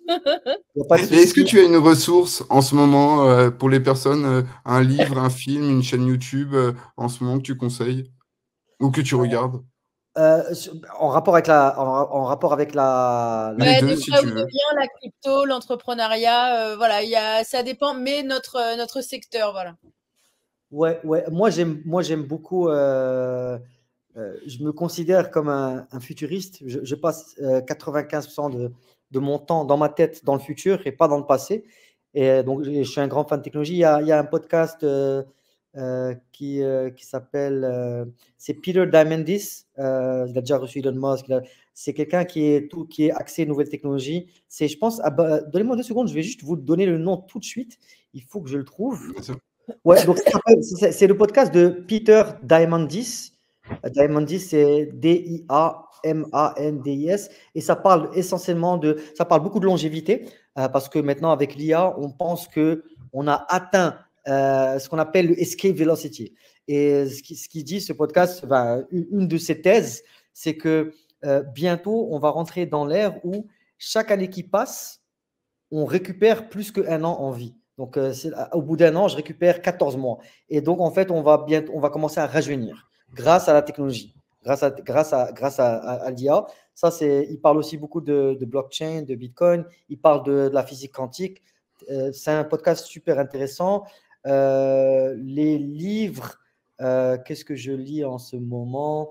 Est-ce que tu as une ressource en ce moment pour les personnes, un livre, un film, une chaîne YouTube en ce moment que tu conseilles ou que tu regardes? En rapport avec les deux, si tu veux. Devient la crypto, l'entrepreneuriat, voilà, ça dépend, mais notre secteur, voilà. Ouais. Moi j'aime beaucoup. Je me considère comme un futuriste. Je passe 95% de mon temps dans ma tête dans le futur et pas dans le passé. Et donc, je suis un grand fan de technologie. Il y a un podcast qui s'appelle c'est Peter Diamandis. Il a déjà reçu Elon Musk. C'est quelqu'un qui est axé nouvelles technologies. Je pense, donnez-moi 2 secondes, je vais juste vous donner le nom tout de suite. Il faut que je le trouve. Ouais, donc c'est le podcast de Peter Diamandis. Diamandis, c'est Diamandis et ça parle beaucoup de longévité parce que maintenant avec l'IA, on pense que on a atteint ce qu'on appelle le escape velocity. Et ce qui dit ce podcast, une de ses thèses, c'est que bientôt on va rentrer dans l'ère où chaque année qui passe, on récupère plus qu'un an en vie. Donc au bout d'un an, je récupère 14 mois. Et donc en fait, on va commencer à rajeunir grâce à la technologie, grâce à l'IA. Il parle aussi beaucoup de blockchain, de Bitcoin. Il parle de la physique quantique. C'est un podcast super intéressant. Les livres, qu'est-ce que je lis en ce moment?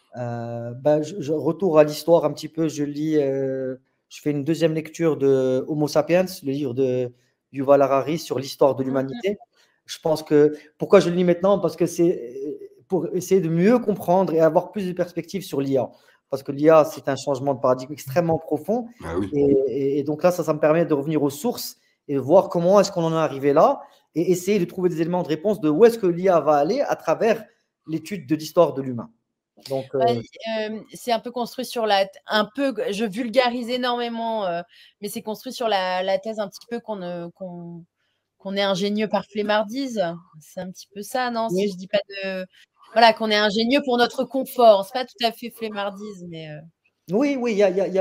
Je retourne à l'histoire un petit peu. Je fais une deuxième lecture de Homo Sapiens, le livre de Yuval Harari sur l'histoire de l'humanité. Je pense que pourquoi je le lis maintenant? Parce que c'est pour essayer de mieux comprendre et avoir plus de perspectives sur l'IA. Parce que l'IA, c'est un changement de paradigme extrêmement profond. Ah oui. Et donc là, ça me permet de revenir aux sources et de voir comment est-ce qu'on en est arrivé là et essayer de trouver des éléments de réponse de où est-ce que l'IA va aller à travers l'étude de l'histoire de l'humain. Donc, c'est un peu construit sur je vulgarise énormément, mais c'est construit sur la thèse un petit peu qu'on est ingénieux par flemmardise. C'est un petit peu ça, non? Oui. Si je dis pas de... Voilà, qu'on est ingénieux pour notre confort. C'est pas tout à fait flemmardise, mais... Oui, il y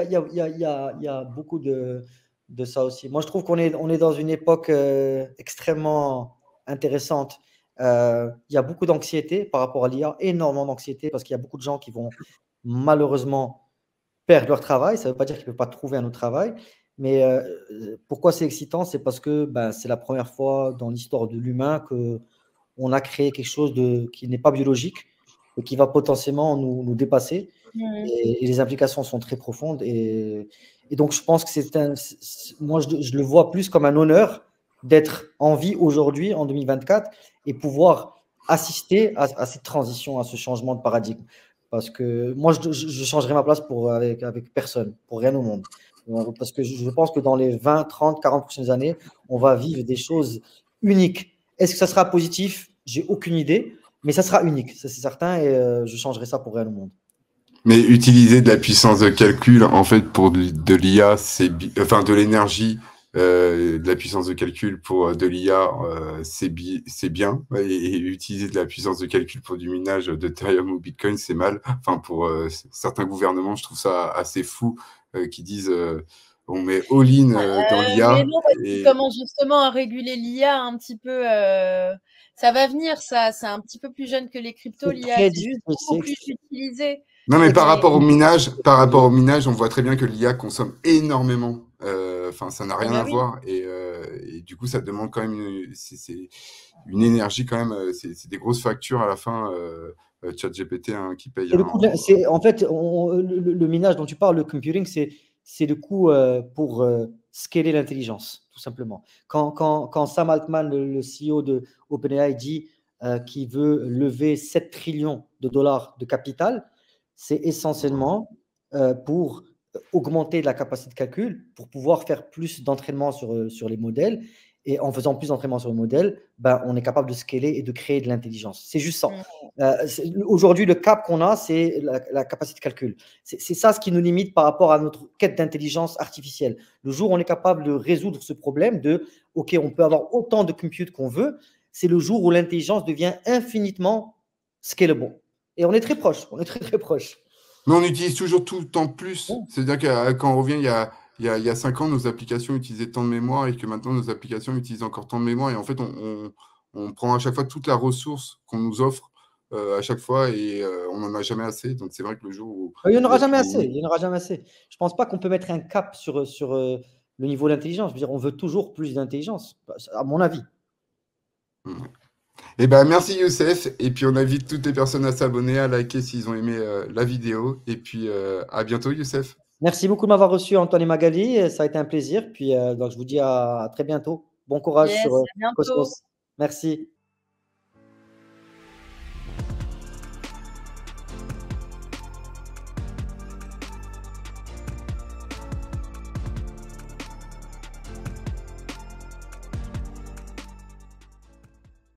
a beaucoup de ça aussi. Moi, je trouve qu'on est dans une époque extrêmement intéressante. Il y a beaucoup d'anxiété par rapport à l'IA, énormément d'anxiété parce qu'il y a beaucoup de gens qui vont malheureusement perdre leur travail. Ça ne veut pas dire qu'ils ne peuvent pas trouver un autre travail, Mais pourquoi c'est excitant? C'est parce que c'est la première fois dans l'histoire de l'humain qu'on a créé quelque chose qui n'est pas biologique et qui va potentiellement nous dépasser. Et les implications sont très profondes. Et donc, je pense que moi, je le vois plus comme un honneur d'être en vie aujourd'hui, en 2024, et pouvoir assister à cette transition, à ce changement de paradigme. Parce que moi, je changerai ma place avec personne, pour rien au monde. Parce que je pense que dans les 20, 30, 40 prochaines années, on va vivre des choses uniques. Est-ce que ça sera positif? J'ai aucune idée, mais ça sera unique, ça c'est certain, et je changerai ça pour rien au monde. Mais utiliser de la puissance de calcul, en fait, pour de l'IA, enfin de l'énergie, de la puissance de calcul pour de l'IA, c'est bien. Et utiliser de la puissance de calcul pour du minage d'Ethereum ou Bitcoin, c'est mal. Enfin, pour certains gouvernements, je trouve ça assez fou qui disent on met all-in dans l'IA. Mais non, ils commencent justement à réguler l'IA un petit peu. Ça va venir, ça. C'est un petit peu plus jeune que les cryptos, l'IA. C'est juste beaucoup plus utilisé. Non, mais par rapport au minage, on voit très bien que l'IA consomme énormément. Enfin, ça n'a rien à voir. Et du coup, ça demande quand même c'est une énergie quand même. C'est des grosses factures à la fin. ChatGPT qui paye. En fait, le minage dont tu parles, le computing, c'est le coût pour scaler l'intelligence, tout simplement. Quand Sam Altman, le CEO de OpenAI, dit qu'il veut lever 7 trillions de dollars de capital, c'est essentiellement pour augmenter la capacité de calcul, pour pouvoir faire plus d'entraînement sur les modèles. Et en faisant plus d'entraînement sur le modèle, on est capable de scaler et de créer de l'intelligence. C'est juste ça. Aujourd'hui, le cap qu'on a, c'est la capacité de calcul. C'est ça ce qui nous limite par rapport à notre quête d'intelligence artificielle. Le jour où on est capable de résoudre ce problème de « OK, on peut avoir autant de compute qu'on veut », c'est le jour où l'intelligence devient infiniment scalable. Et on est très proche. On est très, très proche. Mais on utilise toujours tout le temps plus. C'est-à-dire que quand on revient il y a 5 ans, nos applications utilisaient tant de mémoire et que maintenant, nos applications utilisent encore tant de mémoire. Et en fait, on prend à chaque fois toute la ressource qu'on nous offre à chaque fois et on n'en a jamais assez. Donc, c'est vrai que le jour où… Il n'y en aura jamais assez. Il n'y en aura jamais assez. Je ne pense pas qu'on peut mettre un cap sur le niveau d'intelligence. Je veux dire, on veut toujours plus d'intelligence, à mon avis. Eh ben, merci Youssef. Et puis, on invite toutes les personnes à s'abonner, à liker s'ils ont aimé la vidéo. Et puis, à bientôt, Youssef. Merci beaucoup de m'avoir reçu, Antoine et Magali. Ça a été un plaisir. Puis, donc, je vous dis à très bientôt. Bon courage sur Cosmos. Merci.